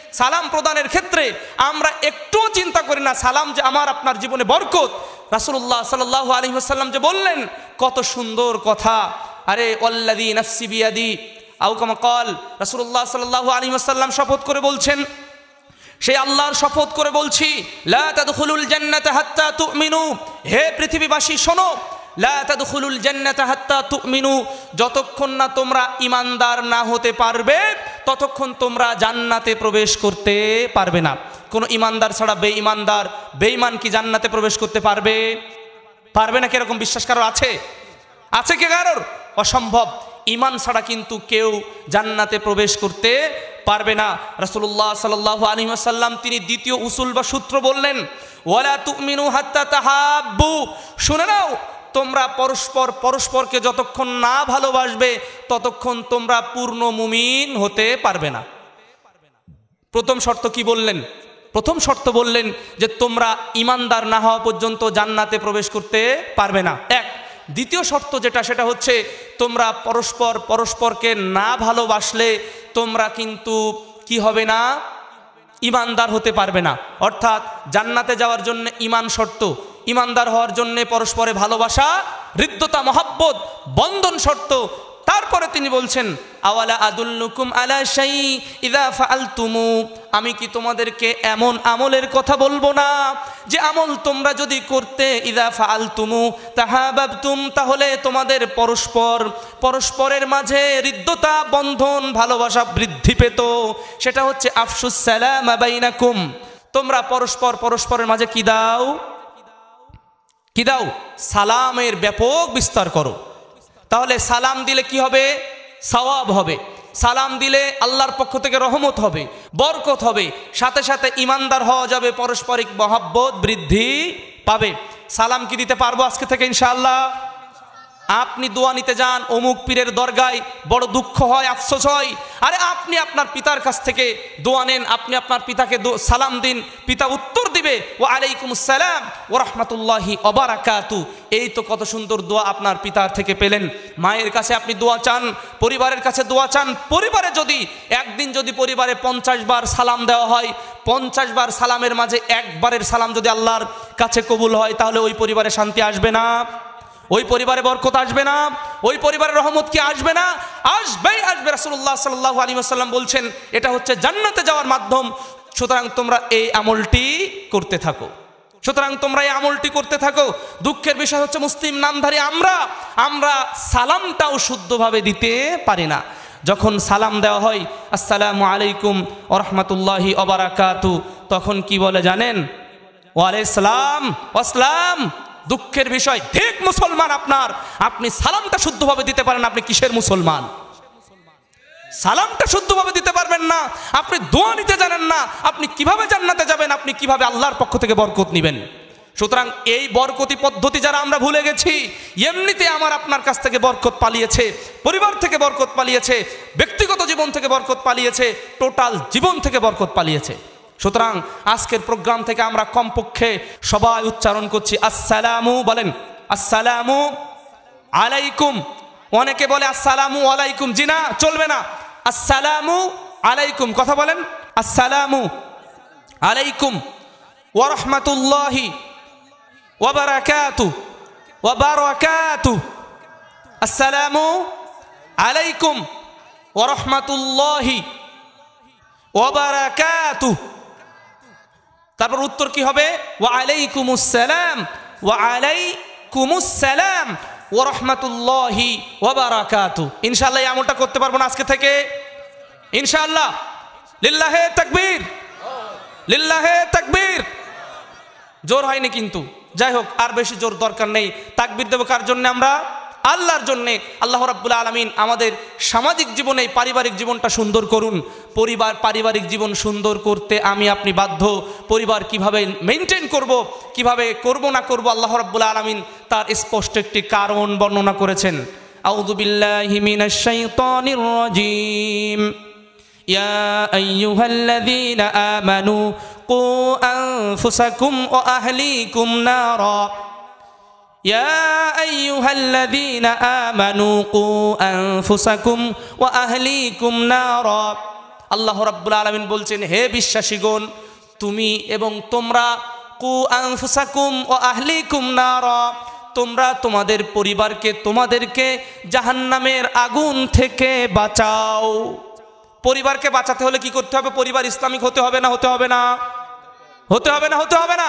সালাম প্রদানের ক্ষেত্রে আমরা একটুও চিন্তা করি না সালাম যে আমার আপনার জীবনে বরকত। রাসূলুল্লাহ সাল্লাল্লাহু আলাইহি ওয়াসাল্লাম যে বললেন কত সুন্দর কথা, আরে ওয়াল্লাযী নাফসি বিয়াদি আও কামা ক্বাল, রাসূলুল্লাহ সাল্লাল্লাহু আলাইহি ওয়াসাল্লাম শপথ করে বলছেন, সেই আল্লাহর শপথ করে বলছি, লা তাদখুলুল জান্নাতা হাত্তা তুমিনু, হে পৃথিবীবাসী শোনো, লা তাদখুলুল জান্নাতা হাত্তা তুমিনু, যতক্ষণ না তোমরা ঈমানদার না হতে পারবে ততক্ষণ তোমরা জান্নাতে প্রবেশ করতে পারবে না। কোন ঈমানদার ছাড়া বেঈমান কি জান্নাতে প্রবেশ করতে পারবে? পারবে না। কিরকম বিশ্বাস কারোর আছে? আছে কি কারোর? অসম্ভব। ঈমান ছাড়া কিন্তু কেউ জান্নাতে প্রবেশ করতে পারবে না। রাসূলুল্লাহ সাল্লাল্লাহু আলাইহি ওয়াসাল্লাম তিনি দ্বিতীয় উসুল বা সূত্র বললেন, ওয়ালা তুমিনু হাত্তা তাহাব্বু, শুনে নাও, তোমরা পরস্পরকে যতক্ষণ না ভালোবাসবে ততক্ষণ তোমরা পূর্ণ মুমিন হতে পারবে না। প্রথম শর্ত কি বললেন? প্রথম শর্ত বললেন যে তোমরা ঈমানদার না হওয়া পর্যন্ত জান্নাতে প্রবেশ করতে পারবে না, এক। দ্বিতীয় শর্ত যেটা, সেটা হচ্ছে তোমরা পরস্পরকে না ভালোবাসলে তোমরা কিন্তু কি হবে না? ঈমানদার হতে পারবে না। অর্থাৎ জান্নাতে যাওয়ার জন্য ঈমান শর্ত, ঈমানদার হওয়ার জন্য পরস্পরে ভালোবাসা, হৃদ্যতা, মহব্বত, বন্ধন শর্ত। তারপরে তিনি বলছেন, আওয়ালা আদুল্লুকুম আলা শাই ইযা ফাআলতুমু, আমি কি তোমাদেরকে এমন আমলের কথা বলবো না যে আমল তোমরা যদি করতে, ইযা ফাআলতুমু তাহাবাবতুম, তাহলে তোমাদের পরস্পরের মাঝে হৃদ্যতা, বন্ধন, ভালোবাসা বৃদ্ধি পেত। সেটা হচ্ছে আফশুস সালাম বাইনাকুম, তোমরা পরস্পরের মাঝে কি দাও? সালামের ব্যাপক বিস্তার করো। তাহলে সালাম দিলে কি হবে? সওয়াব হবে। সালাম দিলে আল্লাহর পক্ষ থেকে রহমত হবে, বরকত হবে, সাথে সাথে ঈমানদার হওয়া যাবে, পারস্পরিক মহব্বত বৃদ্ধি পাবে। সালাম কি দিতে পারবো আজকে থেকে ইনশাআল্লাহ? আপনি দোয়া নিতে যান অমুক পীরের দরগায়, বড় দুঃখ হয়, আফসোস হয়। আরে আপনি আপনার পিতার কাছ থেকে দোয়া নেন, আপনি আপনার পিতাকে সালাম দিন, পিতা উত্তর দিবে ওয়া আলাইকুমুস সালাম ওয়া রাহমাতুল্লাহি ওয়া বারাকাতু। এই তো কত সুন্দর দোয়া আপনার পিতার থেকে পেলেন। মায়ের কাছে আপনি দোয়া চান, পরিবারের কাছে দোয়া চান। পরিবারে যদি একদিন যদি পরিবারে 50 বার সালাম দেওয়া হয়, 50 বার সালামের মাঝে একবারের সালাম যদি আল্লাহর কাছে কবুল হয়, তাহলে ওই পরিবারে শান্তি আসবে না? ওই পরিবারে বরকত আসবে না? ওই পরিবারের রহমত কি আসবে না? আসবেই আসবে। রাসূলুল্লাহ সাল্লাল্লাহু আলাইহি ওয়াসাল্লাম বলছেন এটা হচ্ছে জান্নাতে যাওয়ার মাধ্যম। সুতরাং তোমরা এই আমলটি করতে থাকো। দুঃখের বিষয় হচ্ছে মুসলিম নামধারী আমরা সালামটাও শুদ্ধভাবে দিতে পারি না। যখন সালাম দেওয়া হয় আসসালামু আলাইকুম ওয়া রাহমাতুল্লাহি ওয়া বারাকাতু, তখন কি বলে জানেন? ওয়া আলাইহিস সালাম ওয়াসসালাম। দুঃখের বিষয়, ঠিক মুসলমান আপনি সালামটা শুদ্ধভাবে দিতে পারেন, আপনি কিসের মুসলমান? সালামটা শুদ্ধভাবে দিতে পারবেন না, আপনি দোয়া নিতে জানেন না, আপনি কিভাবে জান্নাতে যাবেন? আপনি কিভাবে আল্লাহর পক্ষ থেকে বরকত নেবেন? সুতরাং এই বরকতি পদ্ধতি যারা আমরা ভুলে গেছি, এমনিতে আমার আপনার কাছ থেকে বরকত পালিয়েছে, পরিবার থেকে বরকত পালিয়েছে, ব্যক্তিগত জীবন থেকে বরকত পালিয়েছে, টোটাল জীবন থেকে বরকত পালিয়েছে। সুতরাং আজকের প্রোগ্রাম থেকে আমরা কমপক্ষে সবাই উচ্চারণ করছি আসসালামু, বলেন আসসালামু আলাইকুম। অনেকে বলে আসসালামু আলাইকুম, জি না, চলবে না। আসসালামু আলাইকুম, কথা বলেন আসসালামু আলাইকুম ওয়া রাহমাতুল্লাহি ওয়া বারাকাতু। আসসালামু আলাইকুম ওয়া রাহমাতুল্লাহি ওয়া বারাকাতু। তারপর উত্তর কি হবে? ওয়া আলাইকুমুস সালাম ওয়া রাহমাতুল্লাহি ওয়া বারাকাতু। ইনশাআল্লাহ এই আমলটা করতে পারবো না আজকে থেকে ইনশাআল্লাহ। লিল্লাহে তাকবীর, লিল্লাহে তাকবীর। জোর হয়নি কিন্তু, যাই হোক, আর বেশি জোর দরকার নেই। তাকবীর দেব কার জন্য? আমরা আল্লাহর জন্যে। আল্লাহ রাব্বুল আলামিন আমাদের সামাজিক জীবনে, পারিবারিক জীবনটা সুন্দর করুন। পারিবারিক জীবন সুন্দর করতে আমি আপনি বাধ্য। পরিবার কিভাবে মেনটেন করব, কিভাবে করব না করব, আল্লাহ রাব্বুল আলামিন তার স্পষ্ট একটি কারণ বর্ণনা করেছেন। আউযু বিল্লাহি মিনাশ শাইতানির রাজীম। ইয়া আইয়ুহাল্লাযীনা আমানু কু আনফুসাকুম ওয়া আহলিকুম নারা। يا أيها الذين آمنوا قوا أنفسكم وأهليكم نارا আল্লাহ রাব্বুল আলামিন বলছেন, হে বিশ্বাসীগণ, তুমি এবং তোমরা কু আনফুসাকুম ওয়া আহলিকুম নারা, তোমরা তোমাদের পরিবারকে, তোমাদেরকে জাহান্নামের আগুন থেকে বাঁচাও। পরিবারকে বাঁচাতে হলে কি করতে হবে? পরিবার ইসলামিক হতে হবে না হতে হবে না? হতে হবে না হতে হবে না?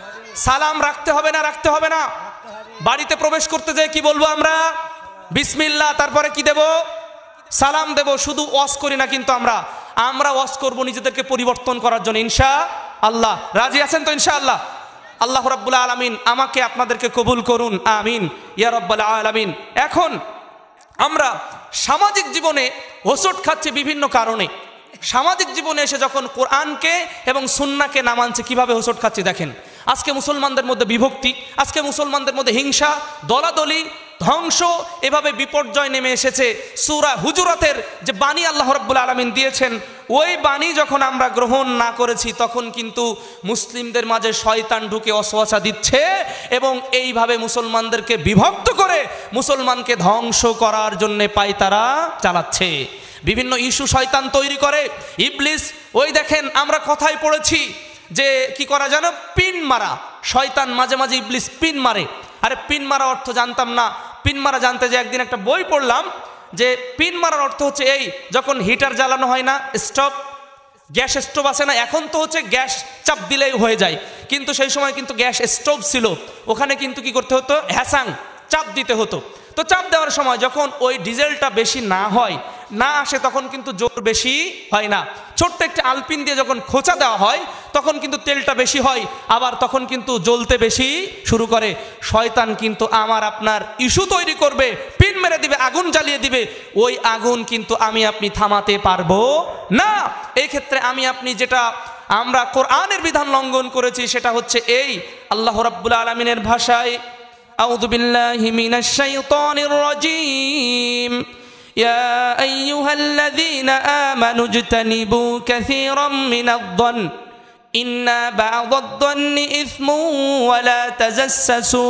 সালাম রাখতে হবে না রাখতে হবে না? বাড়িতে প্রবেশ করতে যেয়ে কি বলবো আমরা? বিসমিল্লাহ, তারপরে কি দেব? সালাম দেব। শুধু ওয়াজ করি না কিন্তু আমরা ওয়াজ করবো নিজেদেরকে পরিবর্তন করার জন্য। ইনশাআল্লাহ রাজি আছেন তো? ইনশাআল্লাহ। আল্লাহ রাব্বুল আলামিন আমাকে আপনাদেরকে কবুল করুন, আমিন ইয়া রাব্বাল আলামিন। এখন আমরা সামাজিক জীবনে হোঁচট খাচ্ছি বিভিন্ন কারণে। সামাজিক জীবনে এসে যখন কোরআনকে এবং সুন্নাহকে না মানছে, কিভাবে হোঁচট খাচ্ছি দেখেন। আজকে মুসলমানদের মধ্যে বিভক্তি, আজকে মুসলমানদের মধ্যে হিংসা, দলাদলি, ধ্বংস, এভাবে বিপর্যয় নেমে এসেছে। সূরা হুজুরাতের যে বাণী আল্লাহ রাব্বুল আলামিন দিয়েছেন, ওই বাণী যখন আমরা গ্রহণ না করেছি, তখন কিন্তু মুসলিমদের মাঝে শয়তান ঢুকে অসওয়াসা দিচ্ছে এবং এইভাবে মুসলমানদেরকে বিভক্ত করে মুসলমানকে ধ্বংস করার জন্য পায়তারা চালাচ্ছে। বিভিন্ন ইস্যু শয়তান তৈরি করে। ইবলিস, ওই দেখেন আমরা কথায় পড়েছি যে কি করা জানো? পিন মারা। শয়তান মাঝে মাঝে ইবলিস পিন মারে। আরে পিন মারা অর্থ জানতাম না। পিন মারা জানতে যে একদিন একটা বই পড়লাম যে পিন মারার অর্থ হচ্ছে এই, যখন হিটার জ্বালানো হয় না, স্টোভ, গ্যাস স্টোভ আছে না, এখন তো হচ্ছে গ্যাস চাপ দিলেই হয়ে যায়, কিন্তু সেই সময় কিন্তু গ্যাস স্টোভ ছিল, ওখানে কিন্তু কি করতে হতো? হ্যাসাং চাপ দিতে হতো। তো চাপ দেওয়ার সময় যখন ওই ডিজেলটা বেশি না আসে, তখন কিন্তু জোর বেশি হয় না। ছোট্ট একটা আলপিন দিয়ে যখন খোঁচা দেওয়া হয়, তখন কিন্তু তেলটা বেশি হয়, আবার তখন কিন্তু জ্বলতে বেশি শুরু করে। শয়তান কিন্তু আমার আপনার ইস্যু তৈরি করবে, পিন মেরে দিবে, আগুন জ্বালিয়ে দিবে। ওই আগুন কিন্তু আমি আপনি থামাতে পারবো না। এই ক্ষেত্রে আমি আপনি যেটা আমরা কোরআনের বিধান লঙ্ঘন করেছি, সেটা হচ্ছে এই, আল্লাহ রাব্বুল আলামিনের ভাষায়, আউযু বিল্লাহি মিনাশ শাইতানির রাজীম, ইয়া আইয়ুহাল্লাযীনা আমানু ইজতানিবু কাসীরাম মিনায-যন্ন ইন্না বা'দাদ-যন্নি ইসমুন ওয়া লা তাজাসসাসু।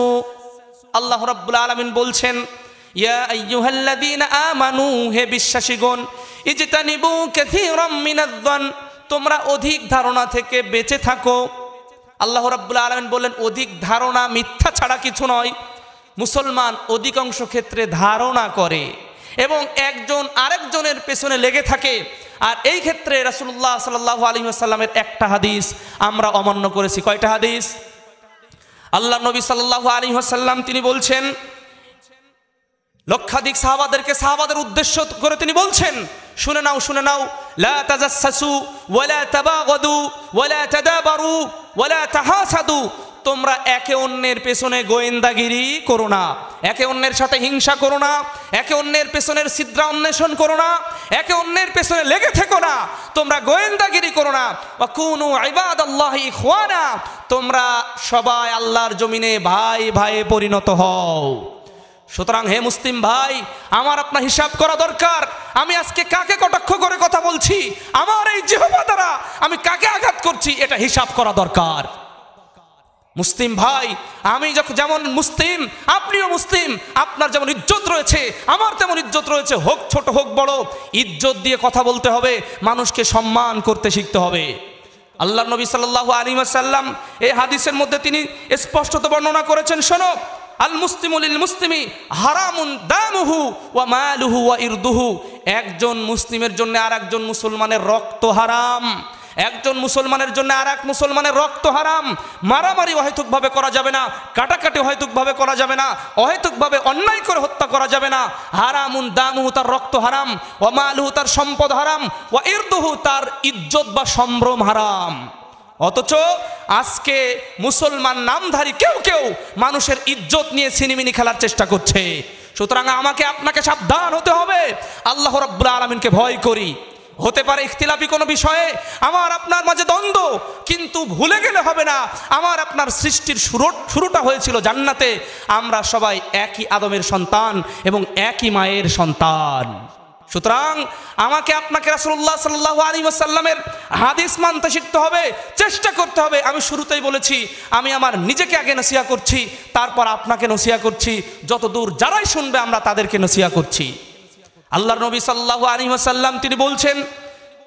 আল্লাহ রাব্বুল আলামিন বলছেন, ইয়া আইয়ুহাল্লাযীনা আমানু, হে বিশ্বাসীগণ, ইজতানিবু কাসীরাম মিনায-যন্ন, তোমরা অধিক ধারণা থেকে বেঁচে থাকো। আল্লাহ রাব্বুল আলামিন বললেন, অধিক ধারণা মিথ্যা ছাড়া কিছু নয়। মুসলমান অধিকাংশ ক্ষেত্রে ধারণা করে এবং একজন আরেকজনের পেছনে লেগে থাকে। আর এই ক্ষেত্রে রাসূলুল্লাহ সাল্লাল্লাহু আলাইহি ওয়াসাল্লামের একটা হাদিস আমরা অমান্য করেছি। কয়টা হাদিস? আল্লাহ নবী সাল্লাল্লাহু আলাইহি ওয়াসাল্লাম তিনি বলছেন, লক্ষাধিক সাহাবাদের উদ্দেশ্য করে তিনি বলছেন, শুনে নাও, লা তাজাসসু ওয়ালা তাবাগাদু ওয়ালা তাদাবারু ওয়ালা তাহাসাদু, তোমরা একে অন্যের পেছনে গোয়েন্দাগিরি করো না, একে অন্যের সাথে হিংসা করো না, একে অন্যের পেছনের ছিদ্র অন্বেষণ করো না, একে অন্যের পেছনে লেগে থেকো না, তোমরা গোয়েন্দাগিরি করো না। ওয়া কুনু ইবাদাল্লাহি ইখওয়ানা, তোমরা সবাই আল্লাহর জমিনে ভাই ভাইয়ে পরিণত হও। সুতরাং হে মুসলিম ভাই, আমার আপনার হিসাব করা দরকার। আমি আজকে কাকে কটাক্ষ করে কথা বলছি, আমার এই জিহ্বা দ্বারা আমি কাকে আঘাত করছি, এটা হিসাব করা দরকার। মুসলিম ভাই, আমি যেমন মুসলিম, আপনিও মুসলিম, আপনার যেমন ইজ্জত রয়েছে, আমার তেমন ইজ্জত রয়েছে, হোক ছোট হোক বড়, ইজ্জত দিয়ে কথা বলতে হবে, মানুষকে সম্মান করতে শিখতে হবে। আল্লাহ নবী সাল্লাল্লাহু আলাইহি ওয়াসাল্লাম এই হাদিসের মধ্যে তিনি স্পষ্টত বর্ণনা করেছেন, শোনো, আল মুসলিমু লিল মুসলিমি হারামুন দামুহু ওয়া মালুহু ওয়া ইরদুহু, একজন মুসলিমের জন্য আর একজন মুসলমানের রক্ত হারাম, একজন মুসলমানের জন্য আর এক মুসলমানের রক্ত হারাম। মারামারি অহেতুকভাবে করা যাবে না, কাটাকাটি অহেতুকভাবে করা যাবে না, অহেতুকভাবে অন্যায় করে হত্যা করা যাবে না। হারামুন দামুহু, তার রক্ত হারাম, ওয়া মালুহু, তার সম্পদ হারাম, ওয়া ইরদুহু, তার ইজ্জত বা সম্ভ্রম হারাম। অথচ আজকে মুসলমান নামধারী কেউ মানুষের ইজ্জত নিয়ে ছিনিমিনি খেলার চেষ্টা করছে। সুতরাং আমাকে আপনাকে সাবধান হতে হবে, আল্লাহ রাব্বুল আলামিনকে ভয় করি। হতে পারে ইখতিলাফি কোনো বিষয়ে আমার আপনার মাঝে দ্বন্দ্ব, কিন্তু ভুলে গেলে হবে না, আমার আপনার সৃষ্টির শুরুটা হয়েছিল জান্নাতে। আমরা সবাই একই আদমের সন্তান এবং একই মায়ের সন্তান। সুতরাং আমাকে আপনাকে রাসূলুল্লাহ সাল্লাল্লাহু আলাইহি ওয়াসাল্লামের হাদিস মানতে শিখতে হবে, চেষ্টা করতে হবে। আমি শুরুতেই বলেছি, আমি আমার নিজেকে আগে নসিহত করছি, তারপর আপনাকে নসিহত করছি, যতদূর যারাই শুনবে আমরা তাদেরকে নসিহত করছি। আল্লাহর নবী সাল্লাল্লাহু আলাইহি ওয়াসাল্লাম তিনি বলছেন,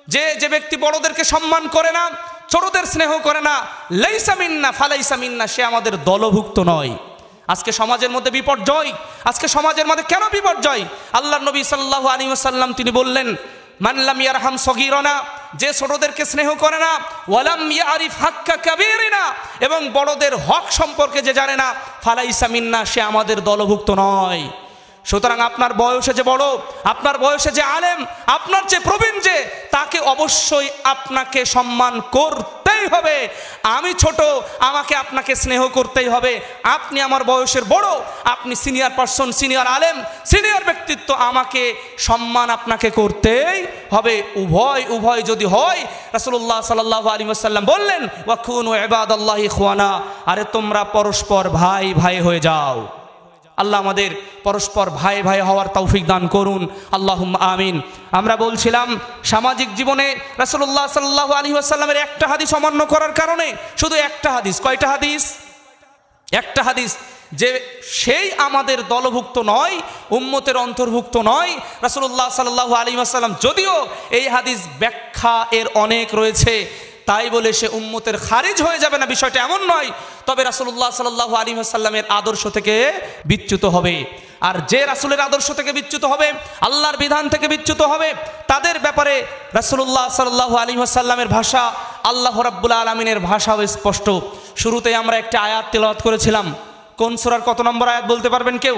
যে ব্যক্তি বড়দেরকে সম্মান করে না, ছোটদের স্নেহ করে না, লাইসা মিন্না ফালাইসা মিন্না, সে আমাদের দলভুক্ত নয়। আজকে সমাজের মধ্যে বিপর্যয়। আজকে সমাজের মধ্যে কেন বিপর্যয়? আল্লাহর নবী সাল্লাল্লাহু আলাইহি ওয়াসাল্লাম তিনি বললেন, মান লাম ইয়ারহাম সগীরানা, যে ছোটদেরকে স্নেহ করে না, ওয়ালাম ইয়ারিফ হাক্কা কাবীরিনা, এবং বড়দের হক সম্পর্কে যে জানে না, ফালাইসা মিন্না, সে আমাদের দলভুক্ত নয়। সুতরাং আপনার বয়সে যে বড়, আপনার বয়সে যে আলেম, আপনার যে প্রবীণ, যে তাকে অবশ্যই আপনাকে সম্মান করতেই হবে। আমি ছোট, আমাকে আপনাকে স্নেহ করতেই হবে। আপনি আমার বয়সের বড়, আপনি সিনিয়র পারসন, সিনিয়র আলেম, সিনিয়র ব্যক্তিত্ব, আমাকে সম্মান আপনাকে করতেই হবে। উভয় যদি হয়, রাসূলুল্লাহ সাল্লাল্লাহু আলাইহি ওয়াসাল্লাম বললেন, ওয়া কুনু ইবাদাল্লাহি ইখওয়ানা, আরে তোমরা পরস্পর ভাই ভাই হয়ে যাও। আল্লাহ আমাদের পরস্পর ভাই ভাই হওয়ার তৌফিক দান করুন, আল্লাহুম্মা আমিন। আমরা বলছিলাম সামাজিক জীবনে রাসূলুল্লাহ সাল্লাল্লাহু আলাইহি ওয়াসাল্লামের একটা হাদিস অমান্য করার কারণে, শুধু একটা হাদিস, কয়টা হাদিস? একটা হাদিস, যে সেই আমাদের দলভুক্ত নয়, উম্মতের অন্তর্ভুক্ত নয়। রাসূলুল্লাহ সাল্লাল্লাহু আলাইহি ওয়াসাল্লাম যদিও এই হাদিস ব্যাখ্যা এর অনেক রয়েছে, তাই বলে সে উম্মতের খারিজ হয়ে যাবে না, বিষয়টা এমন নয়। তবে রাসূলুল্লাহ সাল্লাল্লাহু আলাইহি ওয়াসাল্লামের আদর্শ থেকে বিচ্যুত হবে। আর যে রাসূলের আদর্শ থেকে বিচ্যুত হবে, আল্লাহর বিধান থেকে বিচ্যুত হবে, তাদের ব্যাপারে রাসূলুল্লাহ সাল্লাল্লাহু আলাইহি ওয়াসাল্লামের ভাষা, আল্লাহ রাব্বুল আলামিনের ভাষাও স্পষ্ট। শুরুতেই আমরা একটা আয়াত তেলাওয়াত করেছিলাম। কোন সূরার কত নম্বর আয়াত বলতে পারবেন কেউ?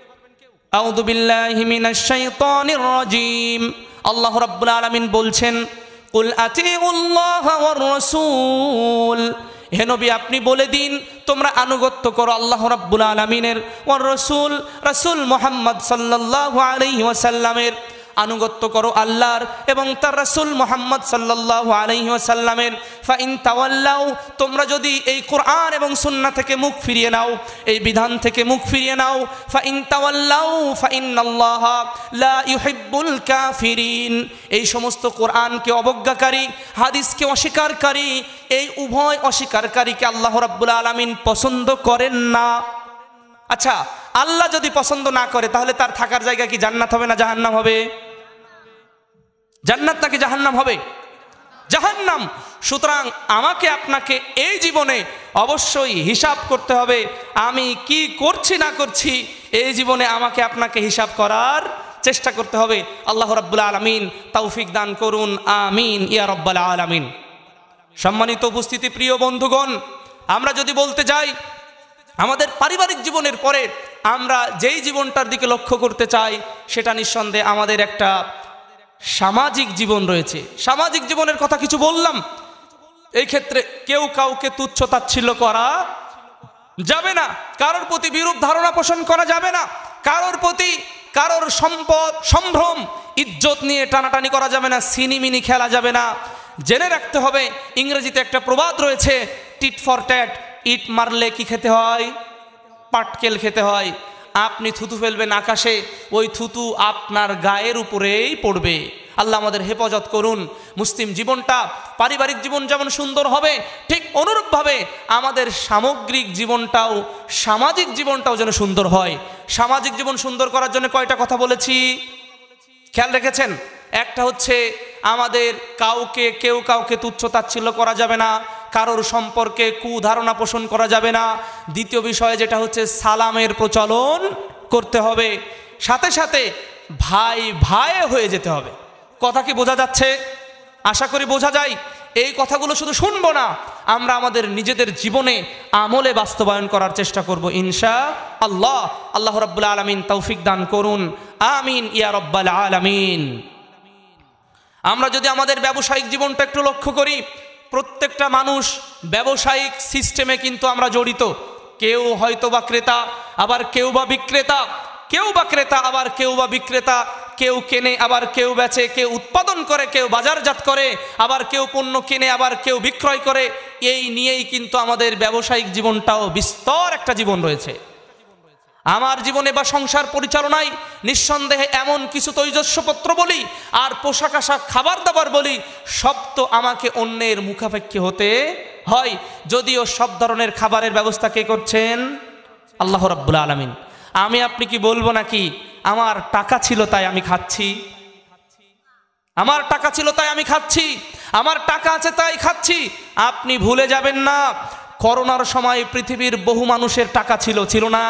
আউযু বিল্লাহি মিনাশ শাইতানির রাজীম। আল্লাহ রাব্বুল আলামিন বলছেন, কুল আতিউল্লাহা ওয়ার রাসূল, হে নবী আপনি বলে দিন তোমরা আনুগত্য করো আল্লাহ রাব্বুল আলামিনের, ওয়ার রাসূল, রাসূল মুহাম্মদ সাল্লাল্লাহু আলাইহি ওয়াসাল্লামের, আনুগত্য করো আল্লাহর এবং তার রাসূল মুহাম্মদ সাল্লাল্লাহু আলাইহি ওয়াসাল্লামের। ফাইন তাওয়াল্লাউ, তোমরা যদি এই কোরআন এবং সুন্নাহ থেকে মুখ ফিরিয়ে নাও, এই বিধান থেকে মুখ ফিরিয়ে নাও, ফাইন তাওয়াল্লাউ ফাইন্নাল্লাহা লা ইউহিব্বুল কাফিরিন, এই সমস্ত কোরআনকে অবজ্ঞাকারী, হাদিসকে অস্বীকারকারী, এই উভয় অস্বীকারকারীকে আল্লাহ রাব্বুল আলামিন পছন্দ করেন না। আচ্ছা, আল্লাহ যদি পছন্দ না করে, তাহলে তার থাকার জায়গা কি জান্নাত হবে না জাহান্নাম হবে? জান্নাত নাকি জাহান্নাম হবে? জাহান্নাম। সুতরাং আমাকে আপনাকে এই জীবনে অবশ্যই হিসাব করতে হবে, আমি কি করছি না করছি, এই জীবনে আমাকে আপনাকে হিসাব করার চেষ্টা করতে হবে। আল্লাহ রাব্বুল আলামিন তৌফিক দান করুন, আমিন ইয়া রাব্বাল আলামিন। সম্মানিত উপস্থিতি, প্রিয় বন্ধুগণ, আমরা যদি বলতে যাই আমাদের পারিবারিক জীবনের পরে আমরা যেই জীবনটার দিকে লক্ষ্য করতে চাই, সেটা নিঃসন্দেহে আমাদের একটা সামাজিক জীবন রয়েছে। সামাজিক জীবনের কথা কিছু বললাম, এই ক্ষেত্রে কেউ কাউকে তুচ্ছ তাচ্ছিল্য করা যাবে না, কারোর প্রতি বিরূপ ধারণা পোষণ করা যাবে না, কারোর প্রতি কারোর সম্পদ সম্ভ্রম ইজ্জত নিয়ে টানাটানি করা যাবে না, সিনিমিনি খেলা যাবে না। জেনে রাখতে হবে, ইংরেজিতে একটা প্রবাদ রয়েছে, টিট ফর ট্যাট, ইট মারলে কি খেতে হয়? পাটকেল খেতে হয়। আপনি থুতু ফেলবেন আকাশে, ওই থুতু আপনার গায়ের উপরেই পড়বে। আল্লাহ আমাদের হেফাজত করুন। মুসলিম জীবনটা, পারিবারিক জীবন যেমন সুন্দর হবে, ঠিক অনুরূপভাবে আমাদের সামগ্রিক জীবনটাও, সামাজিক জীবনটাও যেন সুন্দর হয়। সামাজিক জীবন সুন্দর করার জন্য কয়টা কথা বলেছি খেয়াল রেখেছেন? একটা হচ্ছে আমাদের কেউ কাউকে তুচ্ছ তাচ্ছিল্য করা যাবে না, কারোর সম্পর্কে কুধারণা পোষণ করা যাবে না। দ্বিতীয় বিষয় যেটা হচ্ছে সালামের প্রচলন করতে হবে, সাথে সাথে ভাই ভাই হয়ে যেতে হবে। কথা কি বোঝা যাচ্ছে? আশা করি বোঝা যায়। এই কথাগুলো শুধু শুনবো না, আমরা আমাদের নিজেদের জীবনে আমলে বাস্তবায়ন করার চেষ্টা করব ইনশাআল্লাহ। আল্লাহ রাব্বুল আলামিন তৌফিক দান করুন, আমিন ইয়া রাব্বাল আলামিন। আমরা যদি আমাদের ব্যবসায়িক জীবনটা একটু লক্ষ্য করি, প্রত্যেকটা মানুষ ব্যবসায়িক সিস্টেমে কিন্তু আমরা জড়িত। কেউ হয়তো বা ক্রেতা, আবার কেউ বা বিক্রেতা, কেউ বা ক্রেতা আবার কেউ বা বিক্রেতা, কেউ কেনে আবার কেউ বেচে, কেউ উৎপাদন করে, কেউ বাজারজাত করে, আবার কেউ পণ্য কেনে, আবার কেউ বিক্রয় করে। এই নিয়েই কিন্তু আমাদের ব্যবসায়িক জীবনটাও বিস্তর একটা জীবন রয়েছে। আমার জীবনে বা সংসার পরিচালনায় নিঃসন্দেহে এমন কিছু তৈজস্যপত্র বলি আর পোশাক আশাক খাবার দাবার বলি, সব তো আমাকে অন্যের মুখাপেক্ষী হতে হয়। যদিও সব ধরনের খাবারের ব্যবস্থা কে করছেন? আল্লাহ রাব্বুল আলামিন। আমি আপনি কি বলবো নাকি আমার টাকা ছিল তাই আমি খাচ্ছি? আমার টাকা ছিল তাই আমি খাচ্ছি, আমার টাকা আছে তাই খাচ্ছি। আপনি ভুলে যাবেন না, করোনার সময় পৃথিবীর বহু মানুষের টাকা ছিল না?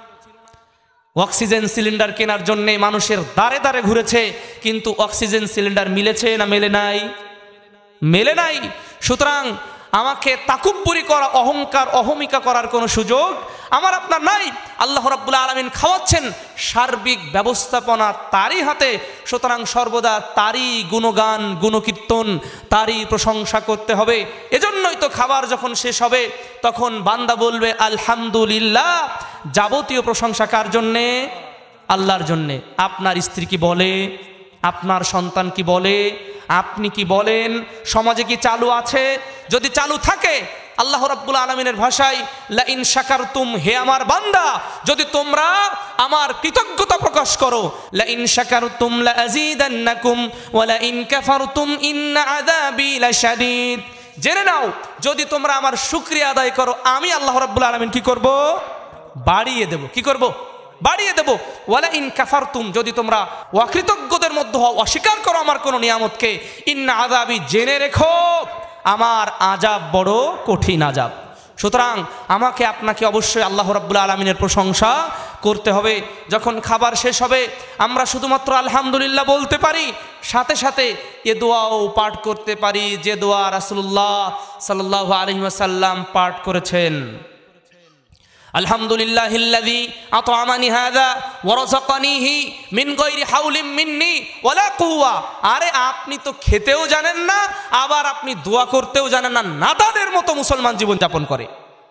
অক্সিজেন সিলিন্ডার কেনার জন্য মানুষের দ্বারে দ্বারে ঘুরেছে, কিন্তু অক্সিজেন সিলিন্ডার মিলেছে না মেলে নাই? মেলে নাই। সুতরাং আমাকে তাকুব্বুরি করা, অহংকার অহমিকা করার কোনো সুযোগ আমার আপনার নাই। আল্লাহ রাব্বুল আলামিন খাওয়াচ্ছেন, সার্বিক ব্যবস্থাপনা তারই হাতে। সুতরাং সর্বদা তারই গুণগান গুণকীর্তন, তারই প্রশংসা করতে হবে। এজন্যই তো খাবার যখন শেষ হবে তখন বান্দা বলবে আলহামদুলিল্লাহ। যাবতীয় প্রশংসা কার জন্যে? আল্লাহর জন্যে। আপনার স্ত্রী কি বলে? আপনার সন্তান কি বলে? আপনি কি বলেন? সমাজে কি চালু আছে? যদি চালু থাকে, আল্লাহ রাব্বুল আলামিনের ভাষায় লা ইন শাকারতুম, হে আমার বান্দা, যদি তোমরা আমার কৃতজ্ঞতা প্রকাশ করো, লা ইন শাকারতুম লা আযীদান্নাকুম ওয়া লা ইন কাফারতুম ইন্না আযাবি লাশাদীদ। জেনে নাও, যদি তোমরা আমার শুকরিয়া আদায় করো, আমি আল্লাহ রাব্বুল আলামিন কি করব? বাড়িয়ে দেব। কি করব? বাড়িয়ে দেব। ওয়ালা ইন কাফারতুম, যদি তোমরা অকৃতজ্ঞদের মধ্যে হও, অস্বীকার করো আমার কোনো নিয়ামতকে, ইন্না আযাবি, জেনে রেখো আমার আযাব বড় কঠিন আযাব। সুতরাং আমাকে আপনাকে অবশ্যই আল্লাহ রাব্বুল আলামিনের প্রশংসা করতে হবে। যখন খাবার শেষ হবে আমরা শুধুমাত্র আলহামদুলিল্লাহ বলতে পারি, সাথে সাথে এ দোয়াও পাঠ করতে পারি যে দোয়া রাসূলুল্লাহ সাল্লাল্লাহু আলাইহি ওয়াসাল্লাম পাঠ করেছেন। আলহামদুলিল্লাহিল্লাযী আত'আমানি হাযা ওয়া রাযাকানিহি মিন গায়রি হাওলিন মিন্নি ওয়ালা কুওয়া। আরে আপনি তো খেতেও জানেন না, আবার আপনি দোয়া করতেও জানেন না। নাদানের মতো মুসলমান জীবন যাপন করে।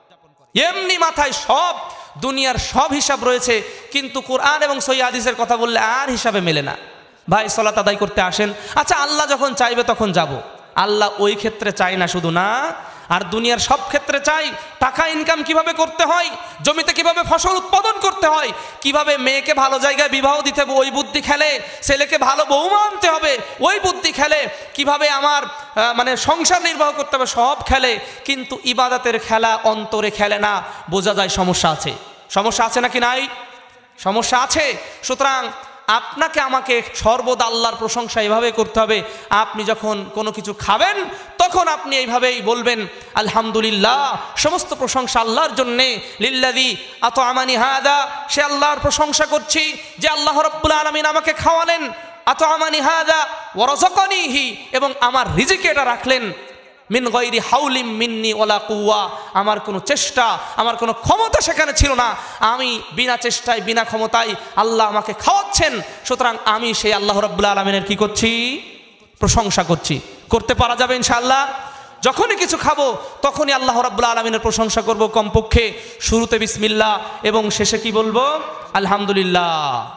এমনি মাথায় সব দুনিয়ার সব হিসাব রয়েছে, কিন্তু কোরআন এবং সহিহ হাদিসের কথা বললে আর হিসাবে মেলে না। ভাই সালাত আদায় করতে আসেন, আচ্ছা আল্লাহ যখন চাইবে তখন যাব। আল্লাহ ওই ক্ষেত্রে চাই না শুধু না, আর দুনিয়ার সব ক্ষেত্রে চাই। টাকা ইনকাম কিভাবে করতে হয়, জমিতে কিভাবে ফসল উৎপাদন করতে হয়, কিভাবে মেয়েকে ভালো জায়গায় বিবাহ দিতে হবে ওই বুদ্ধি খেলে, ছেলেকে ভালো বৌমা আনতে হবে ওই বুদ্ধি খেলে, কিভাবে আমার সংসার নির্বাহ করতে হবে সব খেলে, কিন্তু ইবাদতের খেলা অন্তরে খেলে না। বোঝা যায় সমস্যা আছে। সমস্যা আছে নাকি নাই? সমস্যা আছে। সুতরাং আপনাকে আমাকে সর্বদা আল্লাহর প্রশংসা এভাবে করতে হবে। আপনি যখন কোনো কিছু খাবেন তখন আপনি এইভাবেই বলবেন আলহামদুলিল্লাহ, সমস্ত প্রশংসা আল্লাহর জন্যে। লিল্লাযী আত'আমানি হাযা, সে আল্লাহর প্রশংসা করছি যে আল্লাহ রাব্বুল আলামিন আমাকে খাওয়ালেন। আত'আমানি হাযা ওয়া রাযাকানিহি, এবং আমার রিজিকে এটা রাখলেন। মিন গায়রি হাওলিন মিন্নি ওয়ালা কুওয়া, আমার কোনো চেষ্টা, আমার কোনো ক্ষমতা সেখানে ছিল না। আমি বিনা চেষ্টায় বিনা ক্ষমতায় আল্লাহ আমাকে খাওয়াচ্ছেন। সুতরাং আমি সেই আল্লাহ রাব্বুল আলামিনের কি করছি? প্রশংসা করছি। করতে পারা যাবে ইনশাআল্লাহ। যখনই কিছু খাবো তখনই আল্লাহ রাব্বুল আলামিনের প্রশংসা করব। কমপক্ষে শুরুতে বিসমিল্লাহ এবং শেষে কি বলবো? আলহামদুলিল্লাহ।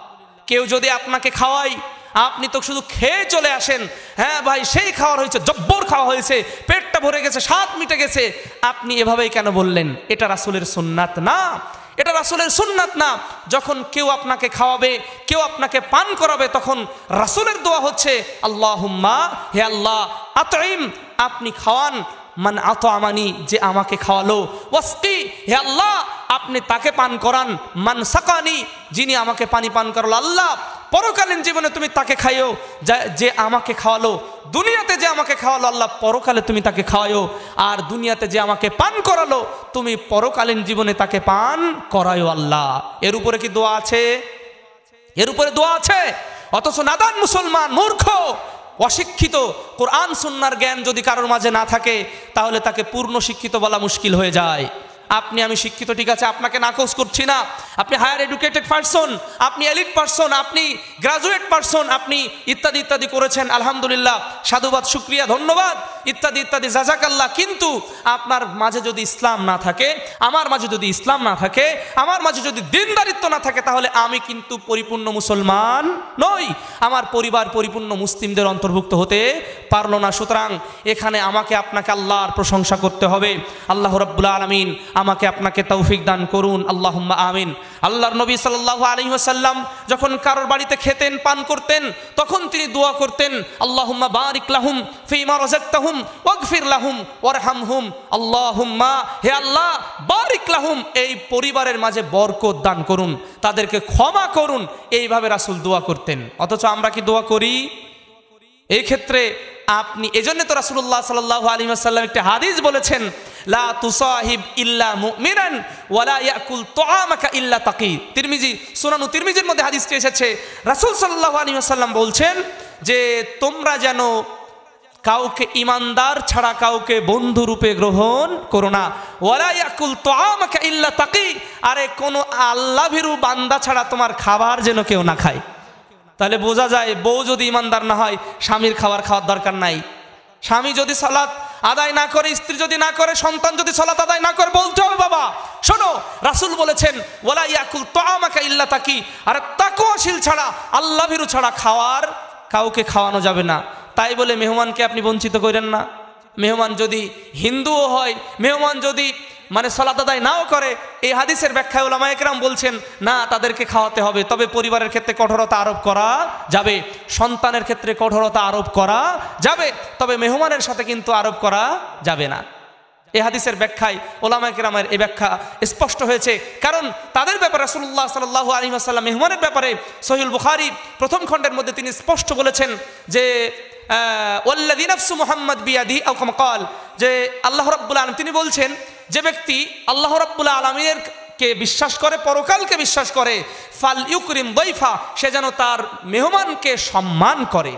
কেউ যদি আপনাকে খাওয়ায়, আপনি তো শুধু খেয়ে চলে আসেন, হ্যাঁ ভাই সেই খাওয়ার হয়েছে, জব্বর খাওয়া হয়েছে, পেটটা ভরে গেছে, স্বাদ মিটে গেছে, আপনি এভাবেই কেন বললেন? এটা রাসূলের সুন্নাত না, এটা রাসূলের সুন্নাত না। যখন কেউ আপনাকে খাওয়াবে, কেউ আপনাকে পান করাবে, তখন রাসূলের দোয়া হচ্ছে আল্লাহুম্মা, হে আল্লাহ, আতঈম, আপনি খাওয়ান, মান আত'আমানি, যে আমাকে খাওয়ালো, ওয়াসকি, হে আল্লাহ আপনি তাকে পান করান, মান সাকানি, যিনি আমাকে পানি পান করালো। আল্লাহ পরকালীন জীবনে তুমি তাকে খাইও যে আমাকে খাওয়ালো। দুনিয়াতে যে আমাকে খাওয়ালো আল্লাহ পরকালে তুমি তাকে খাওয়াও, আর দুনিয়াতে যে আমাকে পান করালো তুমি পরকালীন জীবনে তাকে পান করায়ও আল্লাহ। এর উপরে কি দোয়া আছে? এর উপরে দোয়া আছে। অথচ নাদান মুসলমান, মূর্খ, অশিক্ষিত, কোরআন সুন্নাহর জ্ঞান যদি কারোর মাঝে না থাকে তাহলে তাকে পূর্ণ শিক্ষিত বলা মুশকিল হয়ে যায়। আপনি আমি শিক্ষিত ঠিক আছে, আপনাকে নাকচ করছি না, আপনি হায়ার এডুকেটেড পারসন, আপনি এলিট পারসন, আপনি গ্রাজুয়েট পারসন, আপনি ইত্যাদি ইত্যাদি করেছেন, আলহামদুলিল্লাহ, সাধুবাদ, শুকরিয়া, ধন্যবাদ, ইত্যাদি ইত্যাদি, জাযাকাল্লাহ। কিন্তু আপনার মাঝে যদি ইসলাম না থাকে, আমার মাঝে যদি ইসলাম না থাকে, আমার মাঝে যদি দিনদারিত্ব না থাকে, তাহলে আমি কিন্তু পরিপূর্ণ মুসলমান নই, আমার পরিবার পরিপূর্ণ মুসলিমদের অন্তর্ভুক্ত হতে পারলো না। সুতরাং এখানে আমাকে আপনাকে আল্লাহর প্রশংসা করতে হবে। আল্লাহ রাব্বুল আলামিন আমাকে আপনাকে তৌফিক দান করুন, আল্লাহুম্মা আমিন। আল্লাহর নবী সাল্লাল্লাহু আলাইহি ওয়াসাল্লাম যখন কারোর বাড়িতে খেতেন, পান করতেন, তখন তিনি দোয়া করতেন আল্লাহুম্মা বারিক লাহুম ফীমা রাযাকতাহুম ওয়াগফির লাহুম ওয়ারহামহুম। আল্লাহুম্মা, হে আল্লাহ, বারিক লাহুম, এই পরিবারের মাঝে বরকত দান করুন, তাদেরকে ক্ষমা করুন। এইভাবে রাসূল দোয়া করতেন। অথচ আমরা কি দোয়া করি? এই ক্ষেত্রে আপনি, এজন্য তো রাসূলুল্লাহ সাল্লাল্লাহু আলাইহি ওয়াসাল্লাম একটা হাদিস বলেছেন, লা তুসাহিব ইল্লা মুমিনান ওয়ালা ইয়াকুল তুআমাকা ইল্লা তাকি। তিরমিজি, সুনানু তিরমিজির মধ্যে হাদিসটি এসেছে। রাসূল সাল্লাল্লাহু আলাইহি ওয়াসাল্লাম বলছেন যে তোমরা যেন কাউকে ইমানদার ছাড়া কাউকে বন্ধু রূপে গ্রহণ করো না। ওয়ালা ইয়াকুল তুআমাকা ইল্লা তাকি, আরে কোনো আল্লাহভীরু বান্দা ছাড়া তোমার খাবার যেন কেউ না খায়। তাহলে বোঝা যায় বউ যদি ইমানদার না হয় স্বামীর খাওয়ার দরকার নাই। স্বামী যদি সালাত আদায় না করে, স্ত্রী যদি না করে, সন্তান যদি সালাত আদায় না করে, বলতে হবে বাবা শোনো রাসূল বলেছেন ওয়ালা ইয়াকুল তুআমাকা ইল্লা তাকি, আর তাকওয়াশীল ছাড়া আল্লাহভীরু ছাড়া খাওয়ার কাউকে খাওয়ানো যাবে না। তাই বলে মেহমানকে আপনি বঞ্চিত করেন না। মেহমান যদি হিন্দুও হয়, মেহমান যদি মানে সালাত আদায় নাও করে, এই হাদিসের ব্যাখ্যায় উলামায়ে কেরাম বলছেন না, তাদেরকে খাওয়াতে হবে। তবে পরিবারের ক্ষেত্রে কঠোরতা আরোপ করা যাবে, সন্তানের ক্ষেত্রে কঠোরতা আরোপ করা যাবে, তবে মেহমানের সাথে কিন্তু আরোপ করা যাবে না। এই হাদিসের ব্যাখ্যায় উলামায়ে কেরামের এই ব্যাখ্যা স্পষ্ট হয়েছে, কারণ তাদের ব্যাপারে রাসূলুল্লাহ সাল্লাল্লাহু আলাইহি ওয়াসাল্লাম মেহমানের ব্যাপারে সহিহুল বুখারী প্রথম খণ্ডের মধ্যে তিনি স্পষ্ট বলেছেন যে ওয়াল্লাযী নাফসু মুহাম্মদ বিয়াদিহি আও কামা ক্বাল, যে আল্লাহ রাব্বুল আলামিন তিনি বলছেন যে ব্যক্তি আল্লাহ রাব্বুল আলামিনের কে বিশ্বাস করে, পরকালকে বিশ্বাস করে, ফাল ইউকরিম দাইফা, সে যেন তার মেহমানকে সম্মান করে।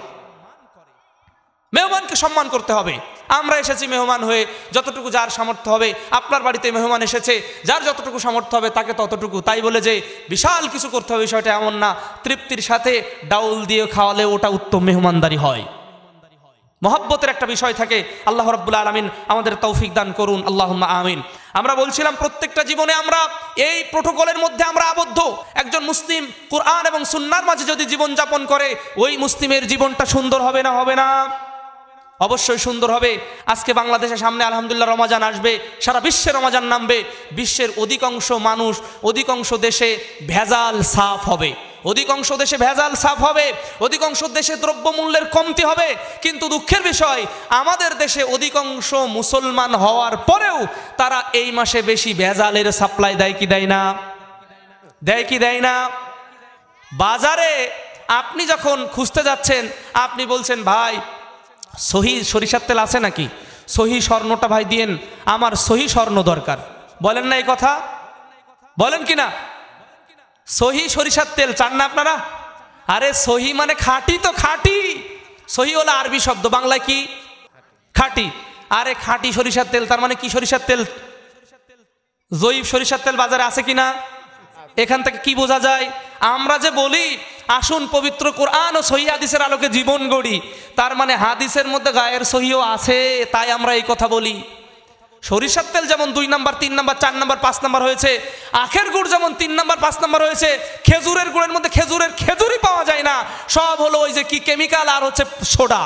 মেহমানকে সম্মান করতে হবে। আমরা এসেছি মেহমান হয়ে, যতটুকু যার সামর্থ্য হবে, আপনার বাড়িতে মেহমান এসেছে, যার যতটুকু সামর্থ্য হবে তাকে ততটুকু, তাই বলে যে বিশাল কিছু করতে হবে বিষয়টা এমন না। তৃপ্তির সাথে ডাউল দিয়ে খাওয়ালে ওটা উত্তম মেহমানদারি হয়। মহব্বতের একটা বিষয় থাকে। আল্লাহ রাব্বুল আলামিন আমাদের তৌফিক দান করুন, আল্লাহুম্মা আমিন। আমরা বলছিলাম প্রত্যেকটা জীবনে আমরা এই প্রোটোকলের মধ্যে আমরা আবদ্ধ। একজন মুসলিম কুরআন এবং সুন্নাহর মাঝে যদি জীবন যাপন করে, ওই মুসলিমের জীবনটা সুন্দর হবে না? হবে না? অবশ্যই সুন্দর হবে। আজকে বাংলাদেশের সামনে আলহামদুলিল্লাহ রমাজান আসবে, সারা বিশ্বে রমাজান নামবে। বিশ্বের অধিকাংশ মানুষ, অধিকাংশ দেশে ভেজাল সাফ হবে, অধিকাংশ দেশে ভেজাল সাফ হবে, অধিকাংশ দেশে দ্রব্যমূল্যের কমতি হবে। কিন্তু দুঃখের বিষয়, আমাদের দেশে অধিকাংশ মুসলমান হওয়ার পরেও তারা এই মাসে বেশি ভেজালের সাপ্লাই দেয় কি দেয় না? দেয় কি দেয় না? বাজারে আপনি যখন খুঁজতে যাচ্ছেন, আপনি বলছেন ভাই সহি সরিষার তেল আছে নাকি? সহি স্বর্ণটা ভাই দিয়েন, আমার সহি স্বর্ণ দরকার। বলেন না এই কথা? বলেন কি না? সহি সরিষার তেল চান না আপনারা? আরে সহি মানে খাঁটি, তো খাঁটি। সহি হলো আরবি শব্দ, বাংলায় কি? খাঁটি। আরে খাঁটি সরিষার তেল তার মানে কি? সরিষার তেল, জৈব সরিষার তেল বাজারে আছে কিনা? এখান থেকে কি বোঝা যায়? আমরা যে বলি আসুন পবিত্র কোরআন ও সহি হাদিসের আলোকে জীবন গড়ি, তার মানে হাদিসের মধ্যে গায়ের সহিও আছে, তাই আমরা এই কথা বলি। সরিষার তেল যেমন 2 নাম্বার, 3 নাম্বার, 4 নাম্বার, 5 নাম্বার হয়েছে, আখের গুড় যেমন 3 নাম্বার, 5 নাম্বার হয়েছে, খেজুরের গুড়ের মধ্যে খেজুরই পাওয়া যায় না, সব হলো ওই যে কি কেমিক্যাল আর হচ্ছে সোডা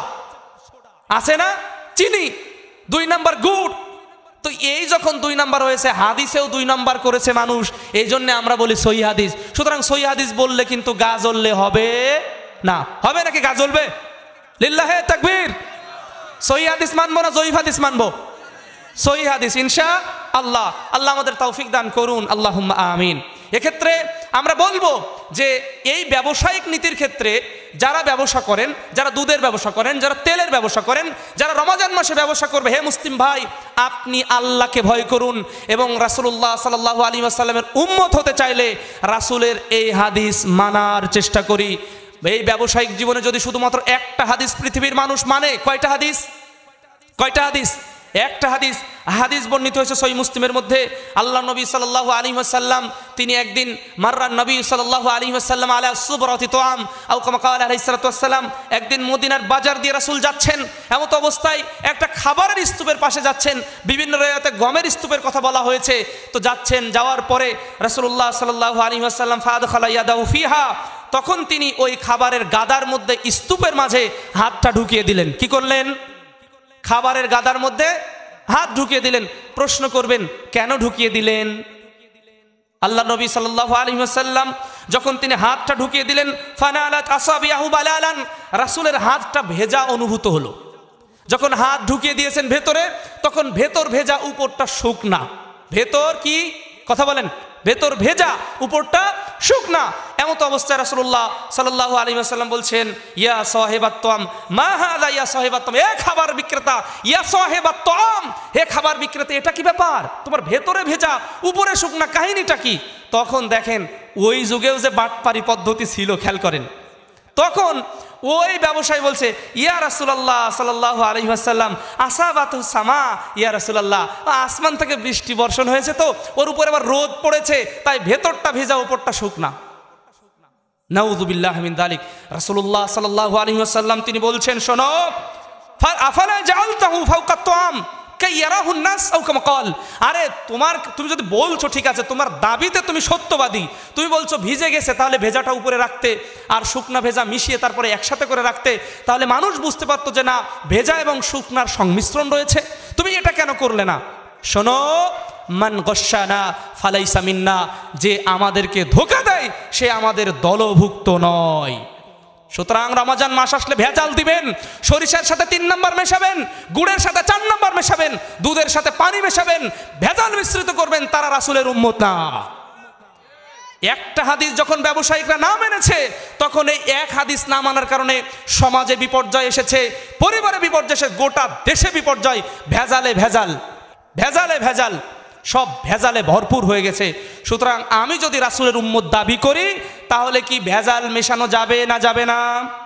আছে না, চিনি। 2 নাম্বার গুড়। তো এই যখন 2 নাম্বার হয়েছে, হাদিসেও 2 নাম্বার করেছে মানুষ, এই জন্য আমরা বলি সহি হাদিস। সুতরাং সহি হাদিস বললে কিন্তু গা জ্বললে হবে না। হবে নাকি গা জ্বলবে? লিল্লাহে তাকবীর। সহি হাদিস মানবো না জয়ীফ হাদিস মানবো? সহি হাদিস ইনশাআল্লাহ। আল্লাহ আমাদের তৌফিক দান করুন, আল্লাহুম্মা আমিন। এক্ষেত্রে আমরা বলবো যে এই ব্যবসায়িক নীতির ক্ষেত্রে যারা ব্যবসা করেন, যারা দুধের ব্যবসা করেন, যারা তেলের ব্যবসা করেন, যারা রমজান মাসে ব্যবসা করবে, হে মুসলিম ভাই, আপনি আল্লাহকে ভয় করুন এবং রাসূলুল্লাহ সাল্লাল্লাহু আলাইহি ওয়াসাল্লামের উম্মত হতে চাইলে রাসূলের এই হাদিস মানার চেষ্টা করি। এই ব্যবসায়িক জীবনে যদি শুধুমাত্র একটা হাদিস পৃথিবীর মানুষ মানে, কয়টা হাদিস? কয়টা হাদিস? একটা হাদিস। হাদিস বর্ণিত হয়েছে সহিহ মুসলিমের মধ্যে। আল্লাহ নবী সাল্লাল্লাহু আলাইহি ওয়াসাল্লাম তিনি একদিন মাররান নবী সাল্লাল্লাহু আলাইহি ওয়াসাল্লাম আলা সুবরাতি তুআম আও কামা ক্বালা আলাইহিস সালাতু ওয়াসসালাম, একদিন মদিনার বাজার দিয়ে রাসূল যাচ্ছেন, এমত অবস্থায় একটা খাবারের স্তূপের পাশে যাচ্ছেন। বিভিন্ন রায়াতে গমের স্তূপের কথা বলা হয়েছে। তো যাচ্ছেন, যাওয়ার পরে রাসূলুল্লাহ সাল্লাল্লাহু আলাইহি ওয়াসাল্লাম ফাদখালা ইয়াদাহু ফিহা, তখন তিনি ওই খাবারের গাদার মধ্যে, স্তূপের মাঝে হাতটা ঢুকিয়ে দিলেন। কি করলেন? খাবারের গাদার মধ্যে হাত ঢুকিয়ে দিলেন। প্রশ্ন করবেন কেন ঢুকিয়ে দিলেন? আল্লাহ নবী সাল্লাল্লাহু আলাইহি ওয়াসাল্লাম যখন তিনি হাতটা ঢুকিয়ে দিলেন, ফানালাত আসাবিয়াহু বালালান, রাসূলের হাতটা ভেজা অনুভূত হলো। যখন হাত ঢুকিয়ে দিয়েছেন ভেতরে, তখন ভেতর ভেজা উপরটা শুকনা। ভেতর কি? কথা বলেন। ভেতর ভেজা উপরটা শুকনা। এমত অবস্থায় রাসূলুল্লাহ সাল্লাল্লাহু আলাইহি ওয়াসাল্লাম বলছেন, ইয়া সাহিবাত তাম মা হাযা ইয়া সাহিবাত তাম, এ খাবার বিক্রেতা, ইয়া সাহিবাত তাম, হে খাবার বিক্রেতা, এটা কি ব্যাপার? তোমার ভেতরে ভেজা উপরে শুকনা, কাহিনীটা কি? তখন দেখেন ওই যুগেও যে বাটপারি পদ্ধতি ছিল, খেয়াল করেন। তখন ওই ব্যবসায়ী বলছে, ইয়া রাসূলুল্লাহ সাল্লাল্লাহু আলাইহি ওয়াসাল্লাম আসাবাতুস সামা, ইয়া রাসূলুল্লাহ আসমান থেকে বৃষ্টি বর্ষণ হয়েছে, তো ওর উপরে আবার রোদ পড়েছে, তাই ভেতরটা ভেজা উপরটা শুকনা। নাউযুবিল্লাহি মিন যালিক। রাসূলুল্লাহ সাল্লাল্লাহু আলাইহি ওয়াসাল্লাম তিনি বলছেন, শোনো, আফালা জাআলতাহু ফাওকা তাম কাই ইয়ারাহুন নাস আও কামা ক্বাল, আরে তুমি যদি বলছো ঠিক আছে, তোমার দাবিতে তুমি সত্যবাদী, তুমি বলছো ভিজে গেছে, তাহলে ভেজাটা উপরে রাখতে আর শুকনা ভেজা মিশিয়ে তারপরে একসাথে করে রাখতে, তাহলে মানুষ বুঝতে পারতো যে না ভেজা এবং শুকনার সংমিশ্রণ রয়েছে, তুমি এটা কেন করলে না? শোনো, মান গশ্বানা ফালাইসা মিন্না, যে আমাদেরকে ধোঁকা দেয় সে আমাদের দলভুক্ত নয়। সুতরাং রমজান মাস আসলে ভেজাল দিবেন, সরিষার সাথে 3 নাম্বার মেশাবেন, গুড়ের সাথে 4 নাম্বার মেশাবেন, দুধের সাথে পানি মেশাবেন, ভেজাল মিশ্রিত করবেন, তারা রাসূলের উম্মত না। একটা হাদিস যখন ব্যবসায়িকরা না মেনেছে, তখন এই এক হাদিস না মানার কারণে সমাজে বিপর্যয় এসেছে, পরিবারে বিপর্যয় এসেছে, গোটা দেশে বিপর্যয়। ভেজালে ভেজাল, ভেজালে ভেজাল, সব ভেজালে ভরপুর হয়ে গেছে। সুতরাং আমি যদি রাসূলের উম্মত দাবি করি, তাহলে কি ভেজাল মেশানো যাবে না যাবে না?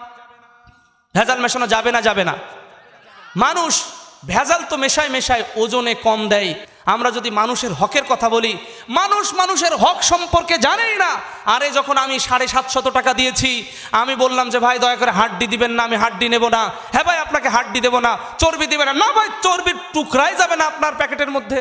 ভেজাল মেশানো যাবে না যাবে না? মানুষ ভেজাল তো মেশায় মেশায়, ওজনে কম দেয়। আমরা যদি মানুষের হকের কথা বলি, মানুষের হক সম্পর্কে জানেই না। আরে যখন আমি 750 টাকা দিয়েছি, আমি বললাম যে ভাই দয়া করে হাড্ডি দিবেন না, আমি হাড্ডি নেব না। হ্যাঁ ভাই আপনাকে হাড্ডি দেবো না, চর্বি দিবেন না, না ভাই চর্বির টুকরাই যাবে না আপনার প্যাকেটের মধ্যে।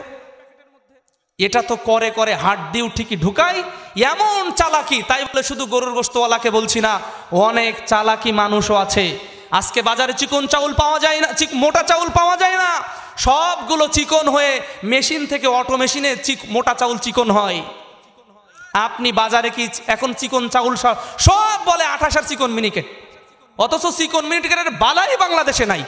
এটা তো করে করে হাড্ডিও ঠিকই ঢুকাই, এমন চালাকি। তাই বলে শুধু গরুর গোশতওয়ালাকে বলছি না, অনেক চালাকি মানুষও আছে। আজকে বাজারে চিকন চাউল পাওয়া যায় না, মোটা চাউল পাওয়া যায় না, সবগুলো চিকন হয়ে মেশিন থেকে অটো মেশিনে মোটা চাউল চিকন হয়। আপনি বাজারে কি এখন চিকন চাউল সব বলে 28 চিকন মিনিকেট, অথচ চিকন মিনিকেটের বালাই বাংলাদেশে নাই।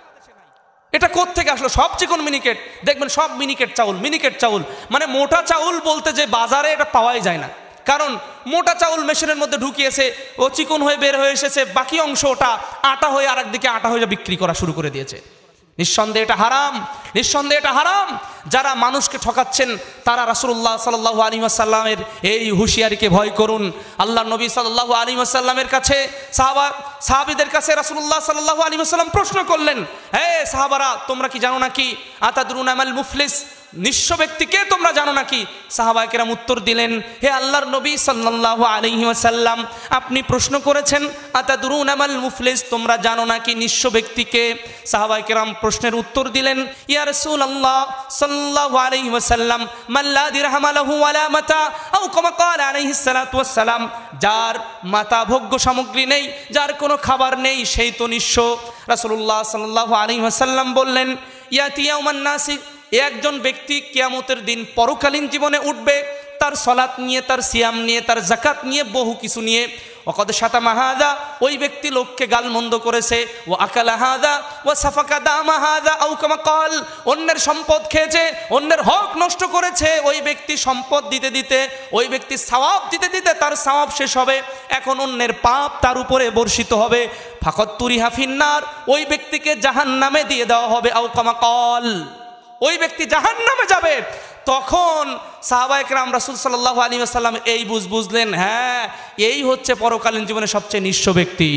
এটা কোত্থেকে আসলো? সব চিকন মিনিকেট, দেখবেন সব মিনিকেট চাউল, মানে মোটা চাউল বলতে যে বাজারে এটা পাওয়াই যায় না। কারণ মোটা চাউল মেশিনের মধ্যে ঢুকিয়েছে, ও চিকন হয়ে বের হয়ে এসেছে, বাকি অংশ ওটা আটা হয়ে আরেকদিকে আটা হয়ে বিক্রি করা শুরু করে দিয়েছে। নিঃসন্দেহে এটা হারাম, নিঃসন্দেহে এটা হারাম। যারা মানুষকে ঠকাচ্ছেন তারা রাসূলুল্লাহ সাল্লাল্লাহু আলাইহি ওয়াসাল্লামের এই হুঁশিয়ারিকে ভয় করুন। আল্লাহ নবী সাল্লাল্লাহু আলাইহি ওয়াসাল্লামের কাছে সাহাবীদের কাছে রাসূলুল্লাহ সাল্লাল্লাহু আলাইহি ওয়াসাল্লাম প্রশ্ন করলেন, হে সাহাবারা, তোমরা কি জানো নাকি আতাদরুনা মাল মুফলিস, নিঃস্ব ব্যক্তিকে তোমরা জানো নাকি? সাহাবায়ে কেরাম উত্তর দিলেন, হে আল্লাহর নবী সাল্লাল্লাহু আলাইহি ওয়াসাল্লাম, আপনি প্রশ্ন করেছেন আতাদরুনা মাল মুফলিস, তোমরা জানো নাকি নিঃস্ব ব্যক্তিকে? সাহাবায়ে কেরাম প্রশ্নের উত্তর দিলেন, ইয়া রাসূলুল্লাহ সাল্লাল্লাহু আলাইহি ওয়াসাল্লাম, মান লা দিরহাম লাহু ওয়ালা মাতা আও কামা ক্বালা আলাইহিস সালাতু ওয়াস সালাম, যার মাতা ভোগ্য সামগ্রী নেই, যার কোনো খাবার নেই, সেই তো নিঃস্ব। রাসূলুল্লাহ সাল্লাল্লাহু আলাইহি ওয়াসাল্লাম বললেন, ইয়াতি ইয়াউমান নাসি, একজন ব্যক্তি কিয়ামতের দিন পরকালীন জীবনে উঠবে, তার সালাত নিয়ে, তার সিয়াম নিয়ে, তার যাকাত নিয়ে, বহু কিছু নিয়ে। ওয়াকাদ শাতামা হাযা, ওই ব্যক্তি লোককে গালমন্দ করেছে। ওয়া আকালা হাযা ওয়া সাফাকা দামা হাযা আও কামা ক্বাল, অন্যের সম্পদ খেয়েছে, অন্যের হক নষ্ট করেছে। ওই ব্যক্তি সম্পদ দিতে দিতে, ওই ব্যক্তি সওয়াব দিতে দিতে তার সওয়াব শেষ হবে, এখন অন্যের পাপ তার উপরে বর্ষিত হবে। ফাকাত তুরিহা ফিন্নার, ওই ব্যক্তিকে জাহান্নামে দিয়ে দেওয়া হবে। আও কামা ক্বাল, ওই ব্যক্তি জাহান্নামে যাবে। তখন সাহাবায়ে কেরাম রাসূল সাল্লাল্লাহু আলাইহি ওয়াসাল্লাম এই বুঝলেন, হ্যাঁ এই হচ্ছে পরকালীন জীবনে সবচেয়ে নিঃস্ব ব্যক্তি।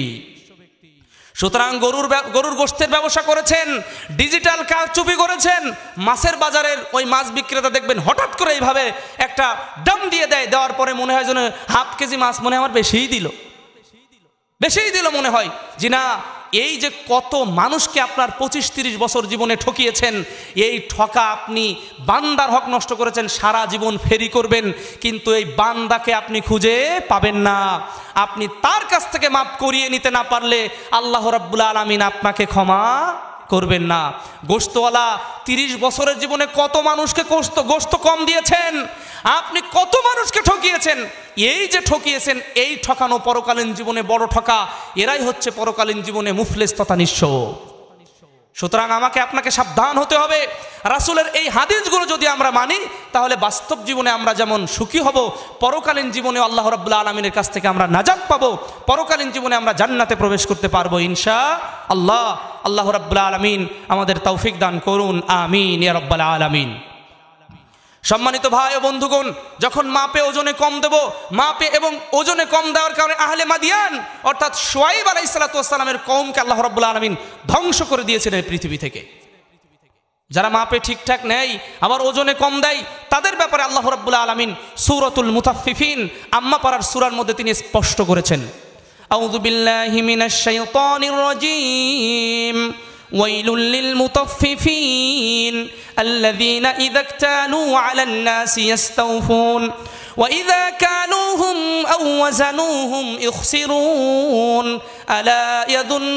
সুতরাং গরুর গোশতের ব্যবসা করেছেন, ডিজিটাল কারচুপি করেছেন, মাছের বাজারের ওই মাছ বিক্রেতা দেখবেন হঠাৎ করে এইভাবে একটা দাম দিয়ে দেয়, দেওয়ার পরে মনে হয় যেন হাফ কেজি মাছ মনে হয় আমার বেশিই দিল মনে হয়। জি না, এই যে কত মানুষকে আপনার 25-30 বছর জীবনে ঠকিয়েছেন, এই ঠকা আপনি বান্দার হক নষ্ট করেছেন, সারা জীবন ফেরি করবেন, কিন্তু এই বান্দাকে আপনি খুঁজে পাবেন না। আপনি তার কাছ থেকে মাপ করিয়ে নিতে না পারলে আল্লাহ রাব্বুল আলামিন আপনাকে ক্ষমা করবেন না। গোশতওয়ালা 30 বছরের জীবনে কত মানুষকে গোশত কম দিয়েছেন, আপনি কত মানুষকে ঠকিয়েছেন। এই যে ঠকিয়েছেন, এই ঠকানো পরকালীন জীবনে বড় ঠকা। এরাই হচ্ছে পরকালীন জীবনে মুফলিস তথা নিঃস্ব। সুতরাং আমাকে আপনাকে সাবধান হতে হবে। রাসূলের এই হাদিসগুলো যদি আমরা মানি তাহলে বাস্তব জীবনে আমরা যেমন সুখী হব, পরকালীন জীবনে আল্লাহ রাব্বুল আলামিনের কাছ থেকে আমরা নাজাত পাবো, পরকালীন জীবনে আমরা জান্নাতে প্রবেশ করতে পারবো ইনশাআল্লাহ। আল্লাহ রাব্বুল আলামিন আমাদের তৌফিক দান করুন, আমিন ইয়া রাব্বাল আলামিন। সম্মানিত ভাই ও বন্ধুগণ, যখন মাপে ওজনে কম দেব, মাপে এবং ওজনে কম দেওয়ার কারণে আহলে মাদিয়ান অর্থাৎ শুআয়ব আলাইহিস সালাতু ওয়াস সালামের কওমকে আল্লাহ রাব্বুল আলামিন ধ্বংস করে দিয়েছিলেন এই পৃথিবী থেকে। যারা মাপে ঠিকঠাক নেয় আবার ওজনে কম দেয়, তাদের ব্যাপারে আল্লাহ রাব্বুল আলামিন সূরাতুল মুতাফফিফিন আম্মা পারার সূরার মধ্যে তিনি স্পষ্ট করেছেন, আউযু বিল্লাহি মিনাশ শাইতানির রাজীম, ওয়াইলুল লিল মুতাফফিফিন الذين إذا اكتالوا على الناس يستوفون وإذا كالوهم أو وزنوهم يخسرون ألا يظن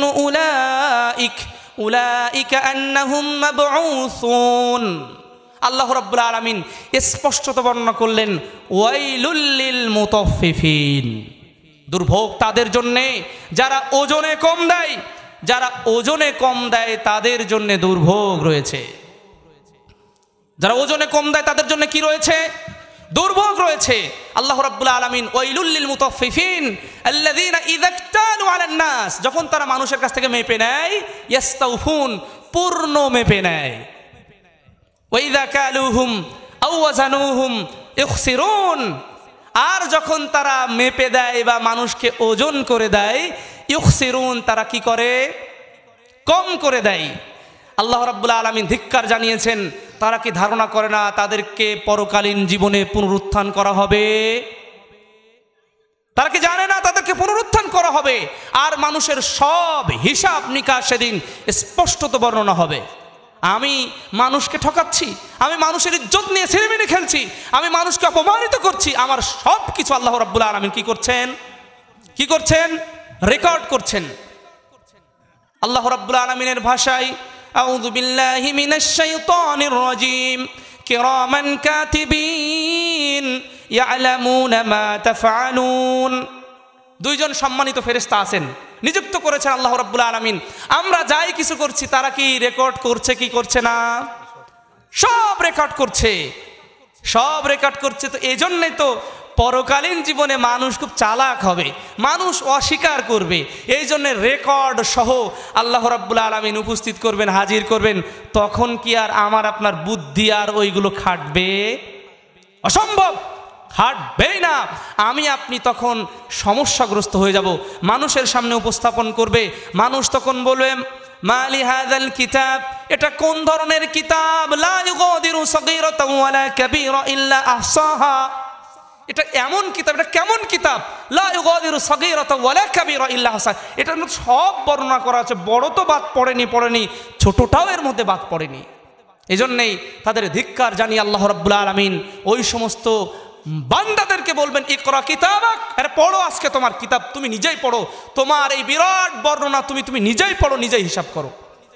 أولئك أنهم مبعوثون। আল্লাহ রাব্বুল আলামিন স্পষ্টত বর্ণনা করলেন ওয়াইলুল লিল মুতাফফিফিন, দুর্ভোগ তাদের জন্য যারা ওজনে কম দেয়, যারা ওজনে কম দেয় তাদের জন্য দুর্ভোগ রয়েছে। যারা ওজনে কম দেয় তাদের জন্য কি রয়েছে? দুর্ভোগ রয়েছে। আল্লাহ রাব্বুল আলামিন ওয়াইলুল লিল মুতাফফিফিন আল্লাযীনা ইযা ইকতালু আলান নাস, যখন তারা মানুষের কাছ থেকে মেপে নেয়, ইয়াস্তাউফুন, পূর্ণ মেপে নেয়, ওয়া ইযা কালুহুম আও ওয়াজানুহুম ইখসিরুন, আর যখন তারা মেপে দেয় বা মানুষকে ওজন করে দেয়, ইখসিরুন, তারা কি করে? কম করে দেয়। আল্লাহ রাব্বুল আলামিন ধিক্কার জানিয়েছেন, তারা কি ধারণা করে না তাদেরকে পরকালীন জীবনে পুনরুত্থান করা হবে? তারা কি জানে না তাদেরকে পুনরুত্থান করা হবে? আর মানুষের সব হিসাব নিকাশ সেদিন স্পষ্টত বর্ণনা হবে। আমি মানুষকে ঠকাচ্ছি, আমি মানুষের ইজ্জত নিয়ে ছিনিমিনি খেলছি, আমি মানুষকে অপমানিত করছি, আমার সব কিছু আল্লাহ রাব্বুল আলামিন কি করছেন? রেকর্ড করছেন। আল্লাহ রাব্বুল আলামিনের ভাষায়, আউযু বিল্লাহি মিনাশ শাইতানির রাজীম, কিরামান কাতিবিন ইয়ালামুনা মা তাফআলুন। দুইজন সম্মানিত ফেরেশতা আছেন, নিযুক্ত করেছেন আল্লাহ রাব্বুল আলামিন। আমরা যাই কিছু করছি তারা কি রেকর্ড করছে কি করছে না? সব রেকর্ড করছে, সব রেকর্ড করছে। তো এই জন্যই তো পরকালীন জীবনে মানুষ খুব চালাক হবে, মানুষ অস্বীকার করবে, এই জন্য রেকর্ড সহ আল্লাহ রাব্বুল আলামিন উপস্থিত করবেন, হাজির করবেন। তখন কি আর আমার আপনার বুদ্ধি আর ওইগুলো খাটবে? অসম্ভব, খাটবেই না। আমি আপনি তখন সমস্যাগ্রস্ত হয়ে যাব। মানুষের সামনে উপস্থাপন করবে, মানুষ তখন বলবে মালি হাযাল কিতাব, এটা কোন ধরনের কিতাব? লা ইউগাদিরু সাগীরাতাও ওয়ালা কাবীরা ইল্লা আহসাহা, এটা এমন কিতাব, এটা কেমন কিতাব? লা ইউগাদিরু সাগীরাতাও ওয়ালা কাবীরা ইল্লা আহসাহা, এটা সব বর্ণনা করা আছে, বড় তো বাদ পড়েনি, ছোটটাও এর মধ্যে বাদ পড়েনি। এই জন্যেই তাদের ধিক্কার জানিয়ে আল্লাহ রাব্বুল আলামিন ওই সমস্ত বান্দাদেরকে বলবেন, ইকরা কিতাবাক, আরে পড়ো আজকে তোমার কিতাব, তুমি নিজেই পড়ো, তোমার এই বিরাট বর্ণনা তুমি নিজেই পড়ো, নিজেই হিসাব করো।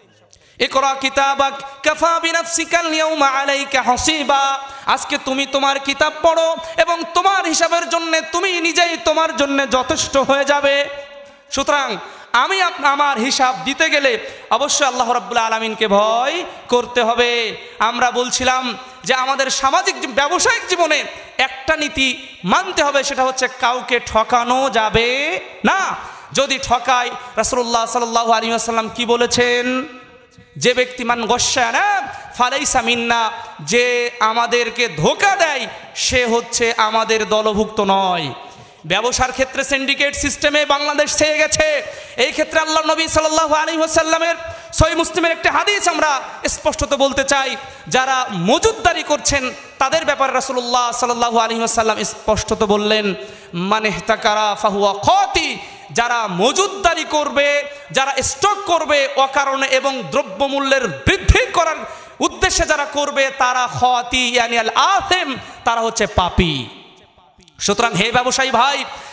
ইকরা কিতাবাক কাফা বিনাফসিকাল ইয়াউমা আলাইকা হাসিবা, আজকে তুমি তোমার কিতাব পড়ো এবং তোমার হিসাবের জন্য তুমি নিজেই তোমার জন্য যথেষ্ট হয়ে যাবে। সুতরাং আমি আমার হিসাব দিতে গেলে অবশ্যই আল্লাহ রাব্বুল আলামিনকে ভয় করতে হবে। আমরা বলছিলাম যে আমাদের সামাজিক ব্যবসায়িক জীবনে একটা নীতি মানতে হবে, সেটা হচ্ছে কাউকে ঠকানো যাবে না। যদি ঠকায়, রাসূলুল্লাহ সাল্লাল্লাহু আলাইহি ওয়াসাল্লাম কি বলেছেন? যে ব্যক্তি মান গশ্যানা ফালাইসা মিন্না, যে আমাদেরকে ধোঁকা দেয় সে হচ্ছে আমাদের দলভুক্ত নয়। ব্যবসার ক্ষেত্রে সিন্ডিকেট সিস্টেমে বাংলাদেশ ছেয়ে গেছে। এই ক্ষেত্রে আল্লাহ নবী সাল্লাল্লাহু আলাইহি ওয়াসাল্লামের সহিহ মুসলিমের একটি হাদিস আমরা স্পষ্টত বলতে চাই। যারা মজুদদারি করছেন তাদের ব্যাপারে রাসূলুল্লাহ সাল্লাল্লাহু আলাইহি ওয়াসাল্লাম স্পষ্টত বললেন, মান ইহতাকারা ফাহুয়া খাতি, যারা মজুদদারি করবে, যারা স্টক করবে অকারণে এবং দ্রব্যমূল্যের বৃদ্ধি করার উদ্দেশ্যে যারা করবে তারা খাতি ইয়ানি আল আথিম, তারা হচ্ছে পাপী। সুতরাং হে ব্যবসায়ী ভাই,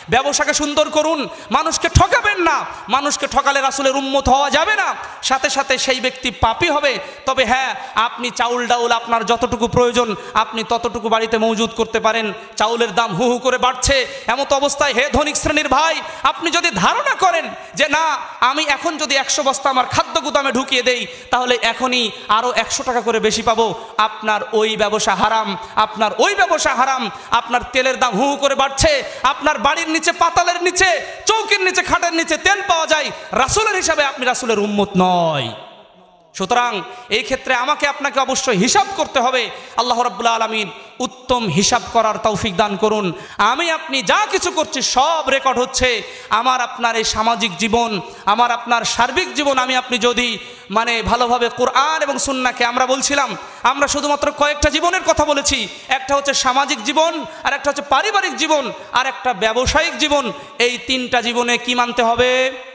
ব্যবসাকে সুন্দর করুন, মানুষকে ঠকাবেন না। মানুষকে ঠকালে রাসূলের উম্মত হওয়া যাবে না, সাথে সাথে সেই ব্যক্তি পাপী হবে। তবে হ্যাঁ, আপনি চাউল ডাউল আপনার যতটুকু প্রয়োজন আপনি ততটুকু বাড়িতে মজুদ করতে পারেন। চাউলের দাম হু হু করে বাড়ছে, এমত অবস্থায় হে ধনিক শ্রেণীর ভাই, আপনি যদি ধারণা করেন যে না আমি এখন যদি 100 বস্তা আমার খাদ্য গুদামে ঢুকিয়ে দেই তাহলে এখনই আরও 100 টাকা করে বেশি পাবো, আপনার ওই ব্যবসা হারাম, আপনার ওই ব্যবসা হারাম। আপনার তেলের দাম হু হু করে বাড়ছে, আপনার বাড়ির নিচে, পাতালের নিচে, চৌকির নিচে, খাটের নিচে তেল পাওয়া যায়, রাসূলের হিসাবে আপনি রাসূলের উম্মত নয়। সুতরাং এই ক্ষেত্রে আমাকে আপনাকে অবশ্যই হিসাব করতে হবে। আল্লাহ রাব্বুল আলামিন উত্তম হিসাব করার তৌফিক দান করুন। আমি আপনি যা কিছু করছি সব রেকর্ড হচ্ছে। আমার আপনার এই সামাজিক জীবন, আমার আপনার সার্বিক জীবন, আমি আপনি যদি ভালোভাবে কোরআন এবং সুন্নাহকে, আমরা বলছিলাম আমরা শুধুমাত্র কয়েকটা জীবনের কথা বলেছি, একটা হচ্ছে সামাজিক জীবন, আর একটা হচ্ছে পারিবারিক জীবন, আর একটা ব্যবসায়িক জীবন। এই 3টা জীবনে কি মানতে হবে?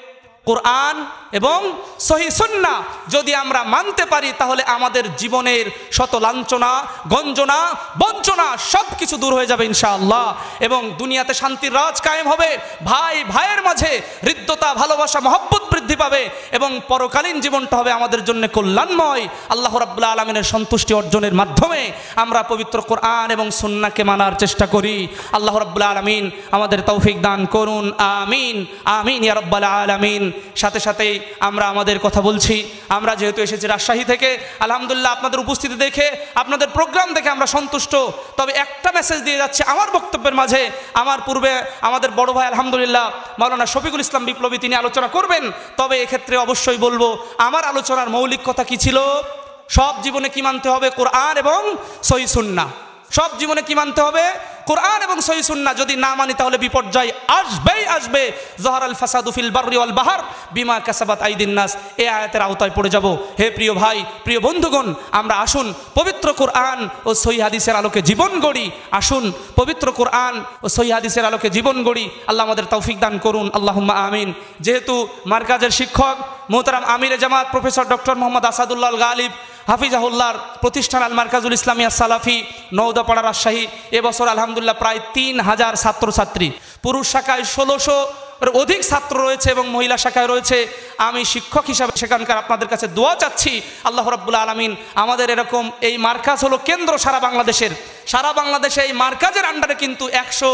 কোরআন এবং সহিহ সুন্নাহ যদি আমরা মানতে পারি তাহলে আমাদের জীবনের শত লাঞ্ছনা, গঞ্জনা, বঞ্চনা সব কিছু দূর হয়ে যাবে ইনশাআল্লাহ, এবং দুনিয়াতে শান্তির রাজ কায়েম হবে। ভাই ভাইয়ের মাঝে হৃদ্যতা, ভালোবাসা, মহব্বত বৃদ্ধি পাবে এবং পরকালীন জীবনটা হবে আমাদের জন্য কল্যাণময়। আল্লাহ রাব্বুল আলামিনের সন্তুষ্টি অর্জনের মাধ্যমে আমরা পবিত্র কোরআন এবং সুন্নাহকে মানার চেষ্টা করি। আল্লাহ রাব্বুল আলামিন আমাদের তৌফিক দান করুন, আমিন আমিন ইয়া রাব্বাল আলামিন। সাথে সাথেই আমরা আমাদের কথা বলছি, আমরা যেহেতু এসেছি রাজশাহী থেকে, আলহামদুলিল্লাহ আপনাদের উপস্থিতি দেখে, আপনাদের প্রোগ্রাম দেখে আমরা সন্তুষ্ট। তবে একটা মেসেজ দিয়ে যাচ্ছে আমার বক্তব্যের মাঝে। আমার পূর্বে আমাদের বড় ভাই আলহামদুলিল্লাহ মাওলানা শফিকুল ইসলাম বিপ্লবী তিনি আলোচনা করবেন। তবে এক্ষেত্রে অবশ্যই বলবো আমার আলোচনার মৌলিক কথা কি ছিল? সব জীবনে কি মানতে হবে? কোরআন এবং সহিহ সুন্নাহ। সব জীবনে কি মানতে হবে? কোরআন এবং সহিহ সুন্নাহ। যদি না মানি তাহলে বিপর্যয় আসবেই আসবে। যহারাল ফাসাদু ফিল বাররি ওয়াল বাহর বিমা কাসাবাত আইদিন নাস, এই আয়াতের আওতায় পড়ে যাব। হে প্রিয় ভাই, প্রিয় বন্ধুগণ, আমরা আসুন পবিত্র কোরআন ও সহিহ হাদিসের আলোকে জীবন গড়ি। আসুন পবিত্র কোরআন ও সহিহ হাদিসের আলোকে জীবন গড়ি। আল্লাহ আমাদের তৌফিক দান করুন, আল্লাহুম্মা আমিন। যেহেতু মার্কাজের শিক্ষক মোহতারাম আমিরে জামাত প্রফেসর ডক্টর মোহাম্মদ আসাদুল্লাহ আল গালিব হাফিজাহুল্লাহর প্রতিষ্ঠান আল মার্কাজুল ইসলামিয়া সালাফি নওদাপাড়া রাজশাহী এবছর আলহামদুলিল্লাহ প্রায় 3000 ছাত্রছাত্রী, পুরুষ শাখায় 1600-এর অধিক ছাত্র রয়েছে এবং মহিলা শাখায় রয়েছে। আমি শিক্ষক হিসাবে সেখানকার আপনাদের কাছে দোয়া চাচ্ছি, আল্লাহ রাব্বুল আলামিন আমাদের এরকম এই মার্কাজ হলো কেন্দ্র সারা বাংলাদেশের। সারা বাংলাদেশে এই মার্কাজের আন্ডারে কিন্তু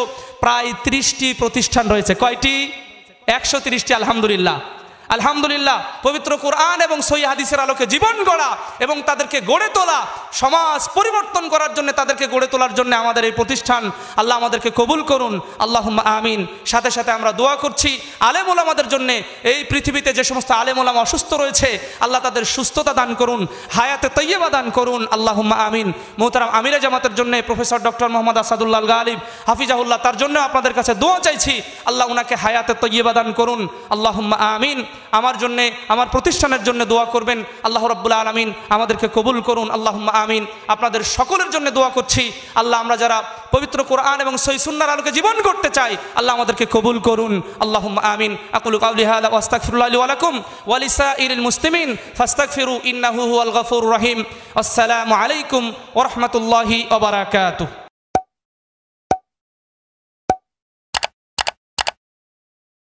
130টি প্রতিষ্ঠান রয়েছে। কয়টি? 130টি। আলহামদুলিল্লাহ আলহামদুলিল্লাহ। পবিত্র কোরআন এবং সহিহ হাদিসের আলোকে জীবন গড়া এবং তাদেরকে গড়ে তোলা, সমাজ পরিবর্তন করার জন্য, তাদেরকে গড়ে তোলার জন্য আমাদের এই প্রতিষ্ঠান। আল্লাহ আমাদেরকে কবুল করুন, আল্লাহুম্মা আমিন। সাথে সাথে আমরা দোয়া করছি আলেম ওলামাদের জন্য। এই পৃথিবীতে যে সমস্ত আলেম ওলামা অসুস্থ রয়েছে আল্লাহ তাদের সুস্থতা দান করুন, হায়াতে তৈয়বা দান করুন, আল্লাহুম্মা আমিন। মোহতারাম আমিরে জামাতের জন্য প্রফেসর ডক্টর মোহাম্মদ আসাদুল্লাহ আল গালিব হাফিজাহুল্লাহ, তার জন্য আপনাদের কাছে দোয়া চাইছি, আল্লাহ ওনাকে হায়াতে তৈয়বা দান করুন, আল্লাহুম্মা আমিন। আমার জন্য, আমার প্রতিষ্ঠানের জন্য দোয়া করবেন, আল্লাহ রাব্বুল আলামিন আমাদেরকে কবুল করুন, আল্লাহুম্মা আমিন। আপনাদের সকলের জন্য দোয়া করছি, আল্লাহ আমরা যারা পবিত্র কোরআন এবং সহিহ সুন্নাহর আলোকে জীবন করতে চাই আল্লাহ আমাদেরকে কবুল করুন, আল্লাহুম্মা আমিন। আকুলু কাউলি হাযা ওয়া আস্তাগফিরুল্লাহ লি ওয়া লাকুম ওয়া লিসাইরিল মুসলিমিন ফাস্তাগফিরু ইন্নাহু হুয়াল গফুরুর রহিম। আসসালামু আলাইকুম ওয়া রাহমাতুল্লাহি ওয়া বারাকাতুহু।